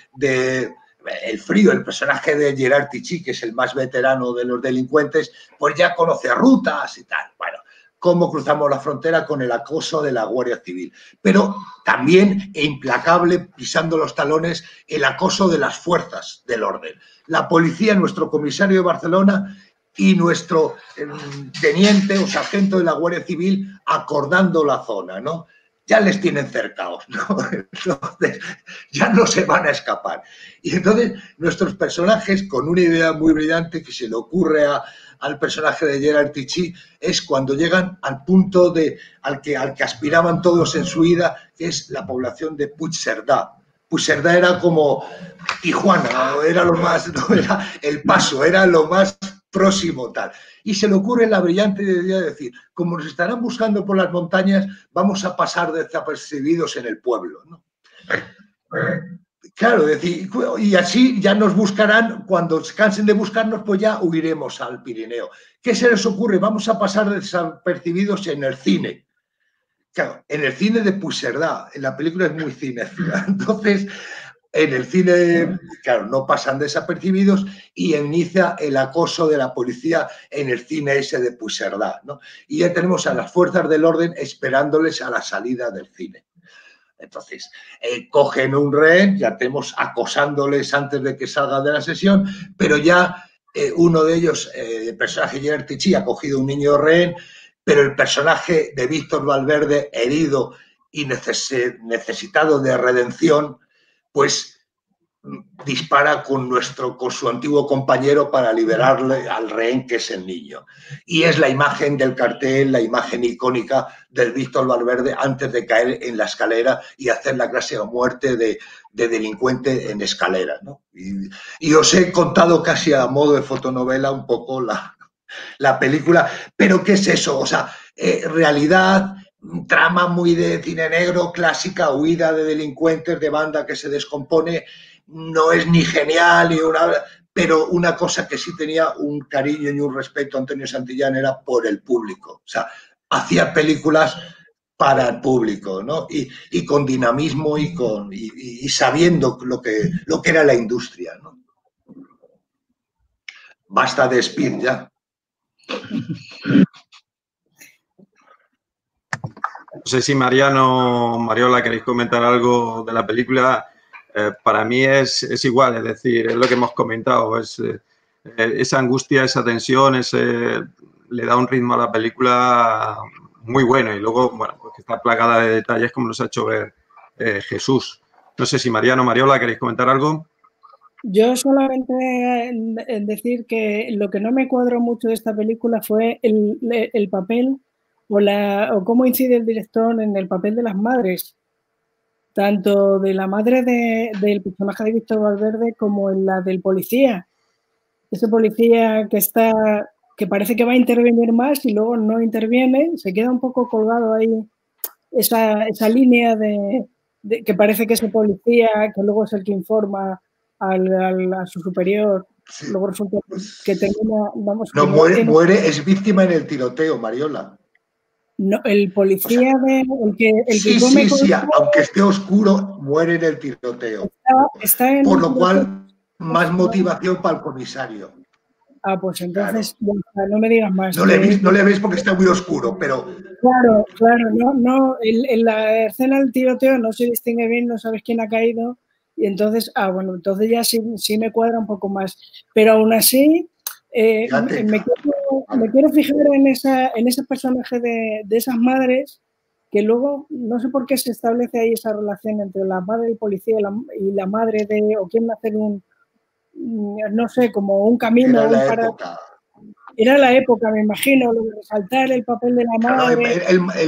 el frío, el personaje de Gerard Tichy, que es el más veterano de los delincuentes, pues ya conoce rutas y tal. Bueno, cómo cruzamos la frontera con el acoso de la Guardia Civil, pero también e implacable, pisando los talones, el acoso de las fuerzas del orden. La policía, nuestro comisario de Barcelona y nuestro teniente o sargento de la Guardia Civil acordando la zona, ¿no? Ya les tienen cercados, ¿no? Entonces, ya no se van a escapar. Y entonces, nuestros personajes, con una idea muy brillante que se le ocurre al personaje de Gerard Tichy, es cuando llegan al punto al que aspiraban todos en su vida, que es la población de Puigcerdà. Puigcerdà era como Tijuana, era lo más, no era El Paso, era lo más próximo tal. Y se le ocurre la brillante idea de decir, como nos estarán buscando por las montañas, vamos a pasar desapercibidos en el pueblo, ¿no? Claro, decir, y así ya nos buscarán, cuando se cansen de buscarnos, pues ya huiremos al Pirineo. ¿Qué se les ocurre? Vamos a pasar desapercibidos en el cine. Claro, en el cine de Puigcerdà, la película es muy cinéfila, entonces en el cine, claro, no pasan desapercibidos y inicia el acoso de la policía en el cine ese de Puigcerdà, ¿no? Y ya tenemos a las fuerzas del orden esperándoles a la salida del cine. Entonces, cogen un rehén, ya tenemos acosándoles antes de que salga de la sesión, pero ya uno de ellos, el personaje Gerard Tichy, ha cogido un niño rehén, pero el personaje de Víctor Valverde, herido y necesitado de redención, pues dispara con su antiguo compañero para liberarle al rehén, que es el niño. Y es la imagen del cartel, la imagen icónica del Víctor Valverde antes de caer en la escalera y hacer la clase de muerte de delincuente en escalera, ¿no? Y os he contado casi a modo de fotonovela un poco la película, pero ¿qué es eso? O sea, realidad, trama muy de cine negro, clásica, huida de delincuentes, de banda que se descompone. No es ni genial, pero una cosa que sí tenía un cariño y un respeto a Antonio Santillán era por el público. O sea, hacía películas para el público, ¿no? Y con dinamismo y sabiendo lo que era la industria, ¿no? Basta de Speed ya. No sé si Mariano o Mariola queréis comentar algo de la película. Para mí es igual, es decir, es lo que hemos comentado, esa angustia, esa tensión, le da un ritmo a la película muy bueno y luego, bueno, pues que está plagada de detalles como nos ha hecho ver Jesús. No sé si Mariano o Mariola queréis comentar algo. Yo solamente en decir que lo que no me cuadró mucho de esta película fue el papel o cómo incide el director en el papel de las madres, tanto de la madre del personaje de Víctor Valverde como en la del policía. Ese policía que parece que va a intervenir más y luego no interviene, se queda un poco colgado ahí esa línea de que parece que ese policía, que luego es el que informa a su superior, sí. Luego resulta que termina, vamos... No, muere, es víctima en el tiroteo, Mariola. No, el policía, o sea, sí, aunque esté oscuro, muere en el tiroteo. Está por lo cual, más motivación para el comisario. Ah, pues entonces, claro. No me digas más. No le ves porque está muy oscuro, pero... Claro, en la escena del tiroteo no se distingue bien, no sabes quién ha caído, y entonces, entonces ya sí me cuadra un poco más. Pero aún así, me quiero fijar en ese personaje de esas madres, que luego, no sé por qué se establece ahí esa relación entre la madre del policía y la madre o quieren hacer no sé, como un camino. Era la época. era la época, me imagino, lo de resaltar el papel de la madre.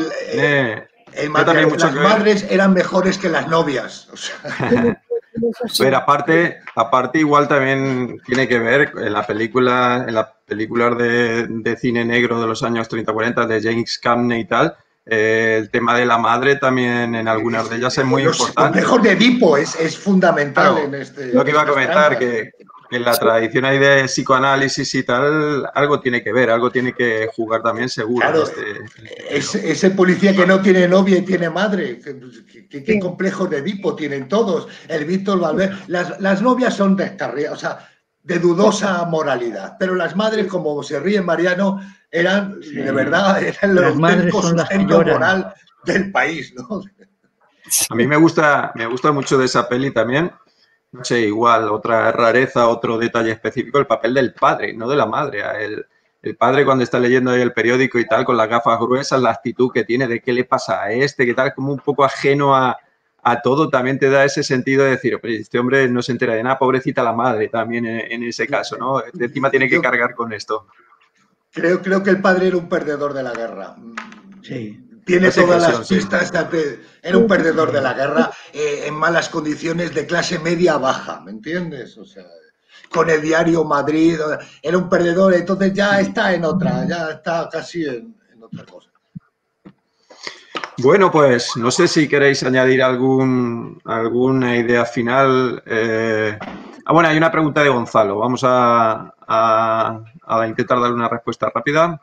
Las madres eran mejores que las novias. O sea. Pero aparte igual también tiene que ver en las películas de cine negro de los años 30-40 de James Cagney y tal, el tema de la madre también en algunas de ellas es muy importante. Los complejos de Edipo es fundamental, claro, en este. Lo que iba a comentar, que en la tradición ahí de psicoanálisis y tal, algo tiene que ver, algo tiene que jugar también seguro. Claro, ese policía que no tiene novia y tiene madre, ¿qué complejos de Edipo tienen todos? El Víctor Valverde, las novias son descarriadas, o sea, de dudosa moralidad, pero las madres, como se ríe Mariano, eran, de verdad, eran el auténtico sustento moral del país, ¿no? A mí me gusta mucho de esa peli también. No sé, igual, otra rareza, otro detalle específico, el papel del padre, no de la madre. El padre cuando está leyendo ahí el periódico y tal, con las gafas gruesas, la actitud que tiene de qué le pasa a este, que tal, como un poco ajeno a todo, también te da ese sentido de decir, este hombre no se entera de nada, pobrecita la madre también en ese caso, ¿no? Encima tiene que cargar con esto. Creo que el padre era un perdedor de la guerra. Sí. Tiene todas las pistas, era un perdedor de la guerra en malas condiciones de clase media baja, ¿me entiendes? O sea, con el diario Madrid, era un perdedor, entonces ya está en otra, ya está casi en otra cosa. Bueno, pues no sé si queréis añadir alguna idea final. Bueno, hay una pregunta de Gonzalo, vamos a intentar darle una respuesta rápida.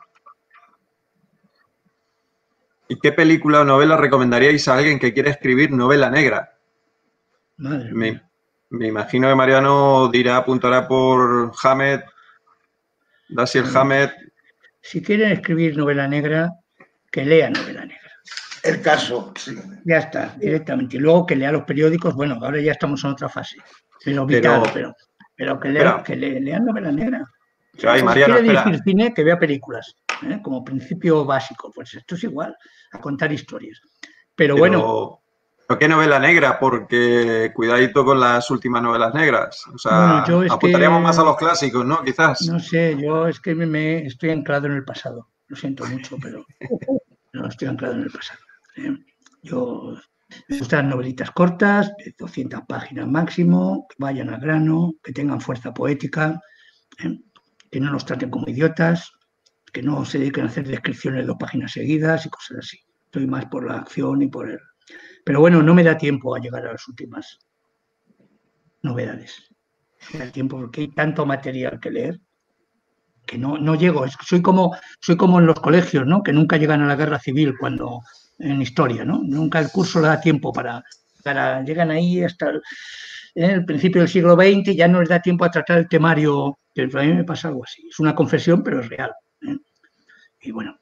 ¿Y qué película o novela recomendaríais a alguien que quiere escribir novela negra? Madre mía. Me imagino que Mariano apuntará por Hammett, Dashiell Hammett. Si quieren escribir novela negra, que lea novela negra. El caso, sí. Ya está, directamente. Y luego que lea los periódicos, bueno, ahora ya estamos en otra fase. Pero que lean novela negra. Si quiere dirigir cine, que vea películas, como principio básico. Pues esto es igual, a contar historias. Pero bueno. ¿Qué novela negra? Porque cuidadito con las últimas novelas negras. O sea, bueno, apuntaríamos más a los clásicos, ¿no? Quizás. No sé, yo es que me estoy anclado en el pasado. Lo siento mucho, pero no estoy anclado en el pasado. Yo me gustan novelitas cortas, de 200 páginas máximo, que vayan al grano, que tengan fuerza poética, que no nos traten como idiotas, que no se dediquen a hacer descripciones de 2 páginas seguidas y cosas así. Estoy más por la acción y por el... Pero bueno, no me da tiempo a llegar a las últimas novedades. No me da tiempo porque hay tanto material que leer que no llego. Soy como en los colegios, ¿no? Que nunca llegan a la guerra civil en historia, ¿no? Nunca el curso le da tiempo para llegan ahí hasta el principio del siglo XX y ya no les da tiempo a tratar el temario, que a mí me pasa algo así. Es una confesión, pero es real. Y bueno,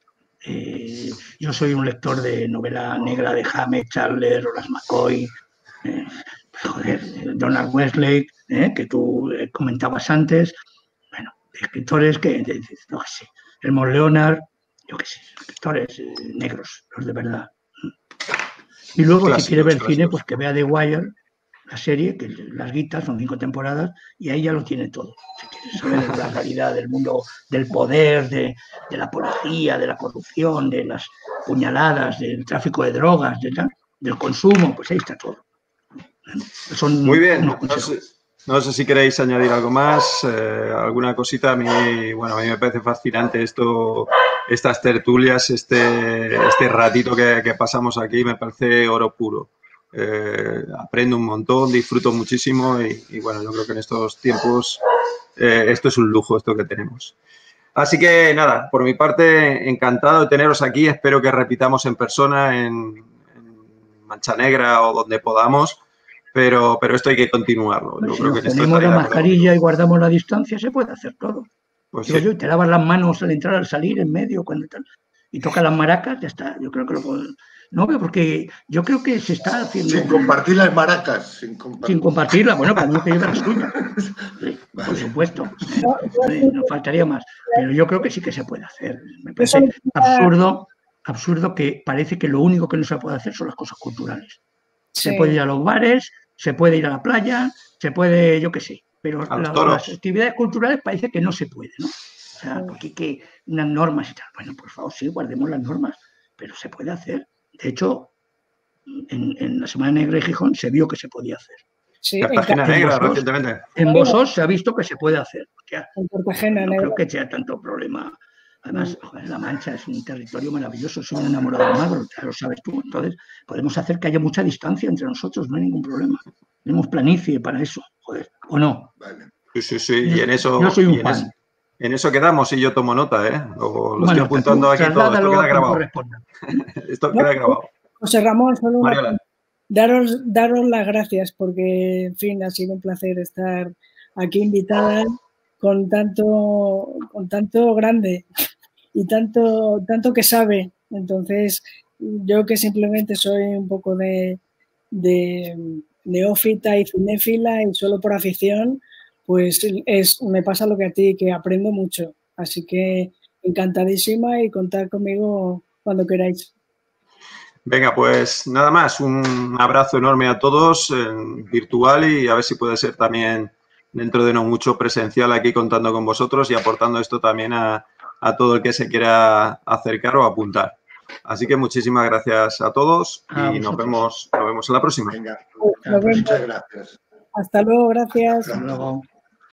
yo soy un lector de novela negra de Hammett, Chandler, Horace McCoy, Donald Westlake, que tú comentabas antes. Bueno, escritores que, no sé, Hermon Leonard, yo qué sé, escritores negros, los de verdad. Y luego, si quiere ver cine, pues que vea The Wire, la serie, que las guitas son 5 temporadas, y ahí ya lo tiene todo. Si quieres saber la realidad del mundo del poder, de la policía, de la corrupción, de las puñaladas, del tráfico de drogas, del consumo, pues ahí está todo. Muy bien. No sé si queréis añadir algo más, alguna cosita. A mí me parece fascinante estas tertulias, este ratito que pasamos aquí, me parece oro puro. Aprendo un montón, disfruto muchísimo y bueno, yo creo que en estos tiempos esto es un lujo, esto que tenemos. Así que nada, por mi parte, encantado de teneros aquí. Espero que repitamos en persona en Mancha Negra o donde podamos. Pero esto hay que continuarlo. Pues si nos ponemos la mascarilla y guardamos la distancia, se puede hacer todo. Pues sí. Yo, te lavas las manos al entrar, al salir, en medio, cuando tal, y tocas las maracas, ya está. Yo creo que lo puedo... No, porque yo creo que se está haciendo... Sin compartir las maracas. Sin compartirlas, bueno, cada uno que lleva la suya. Sí, por supuesto. Nos faltaría más. Pero yo creo que sí que se puede hacer. Me parece absurdo que parece que lo único que no se puede hacer son las cosas culturales. Se puede ir a los bares, se puede ir a la playa, se puede, yo qué sé, pero las actividades culturales parece que no se puede, ¿no? sea, porque hay que unas normas y tal. Bueno, por favor, sí, guardemos las normas, pero se puede hacer. De hecho, en la Semana Negra de Gijón se vio que se podía hacer. Sí, Cartagena Negra, recientemente. En Bosós se ha visto que se puede hacer. En Cartagena no Negra. creo que sea tanto problema. Además, joder, La Mancha es un territorio maravilloso. Soy un enamorado de Magro, ya lo sabes tú. Entonces, podemos hacer que haya mucha distancia entre nosotros, no hay ningún problema. Tenemos planicie para eso, joder, ¿o no? Vale. Sí. Y en eso, yo soy un fan. En eso quedamos y yo tomo nota, ¿eh? Lo Bueno, estoy apuntando aquí todo. Esto queda grabado. Esto queda grabado. José Ramón, solo Mariola. daros las gracias porque, en fin, ha sido un placer estar aquí invitada con tanto grande y tanto que sabe. Entonces, yo que simplemente soy un poco de neófita y cinéfila y solo por afición, pues me pasa lo que a ti, que aprendo mucho. Así que encantadísima y contar conmigo cuando queráis. Venga, pues nada más. Un abrazo enorme a todos, virtual, y a ver si puede ser también dentro de no mucho presencial aquí contando con vosotros y aportando esto también a todo el que se quiera acercar o apuntar. Así que muchísimas gracias a todos y nos vemos en la próxima. Venga, Nos vemos. muchas gracias. Hasta luego, gracias. Hasta luego.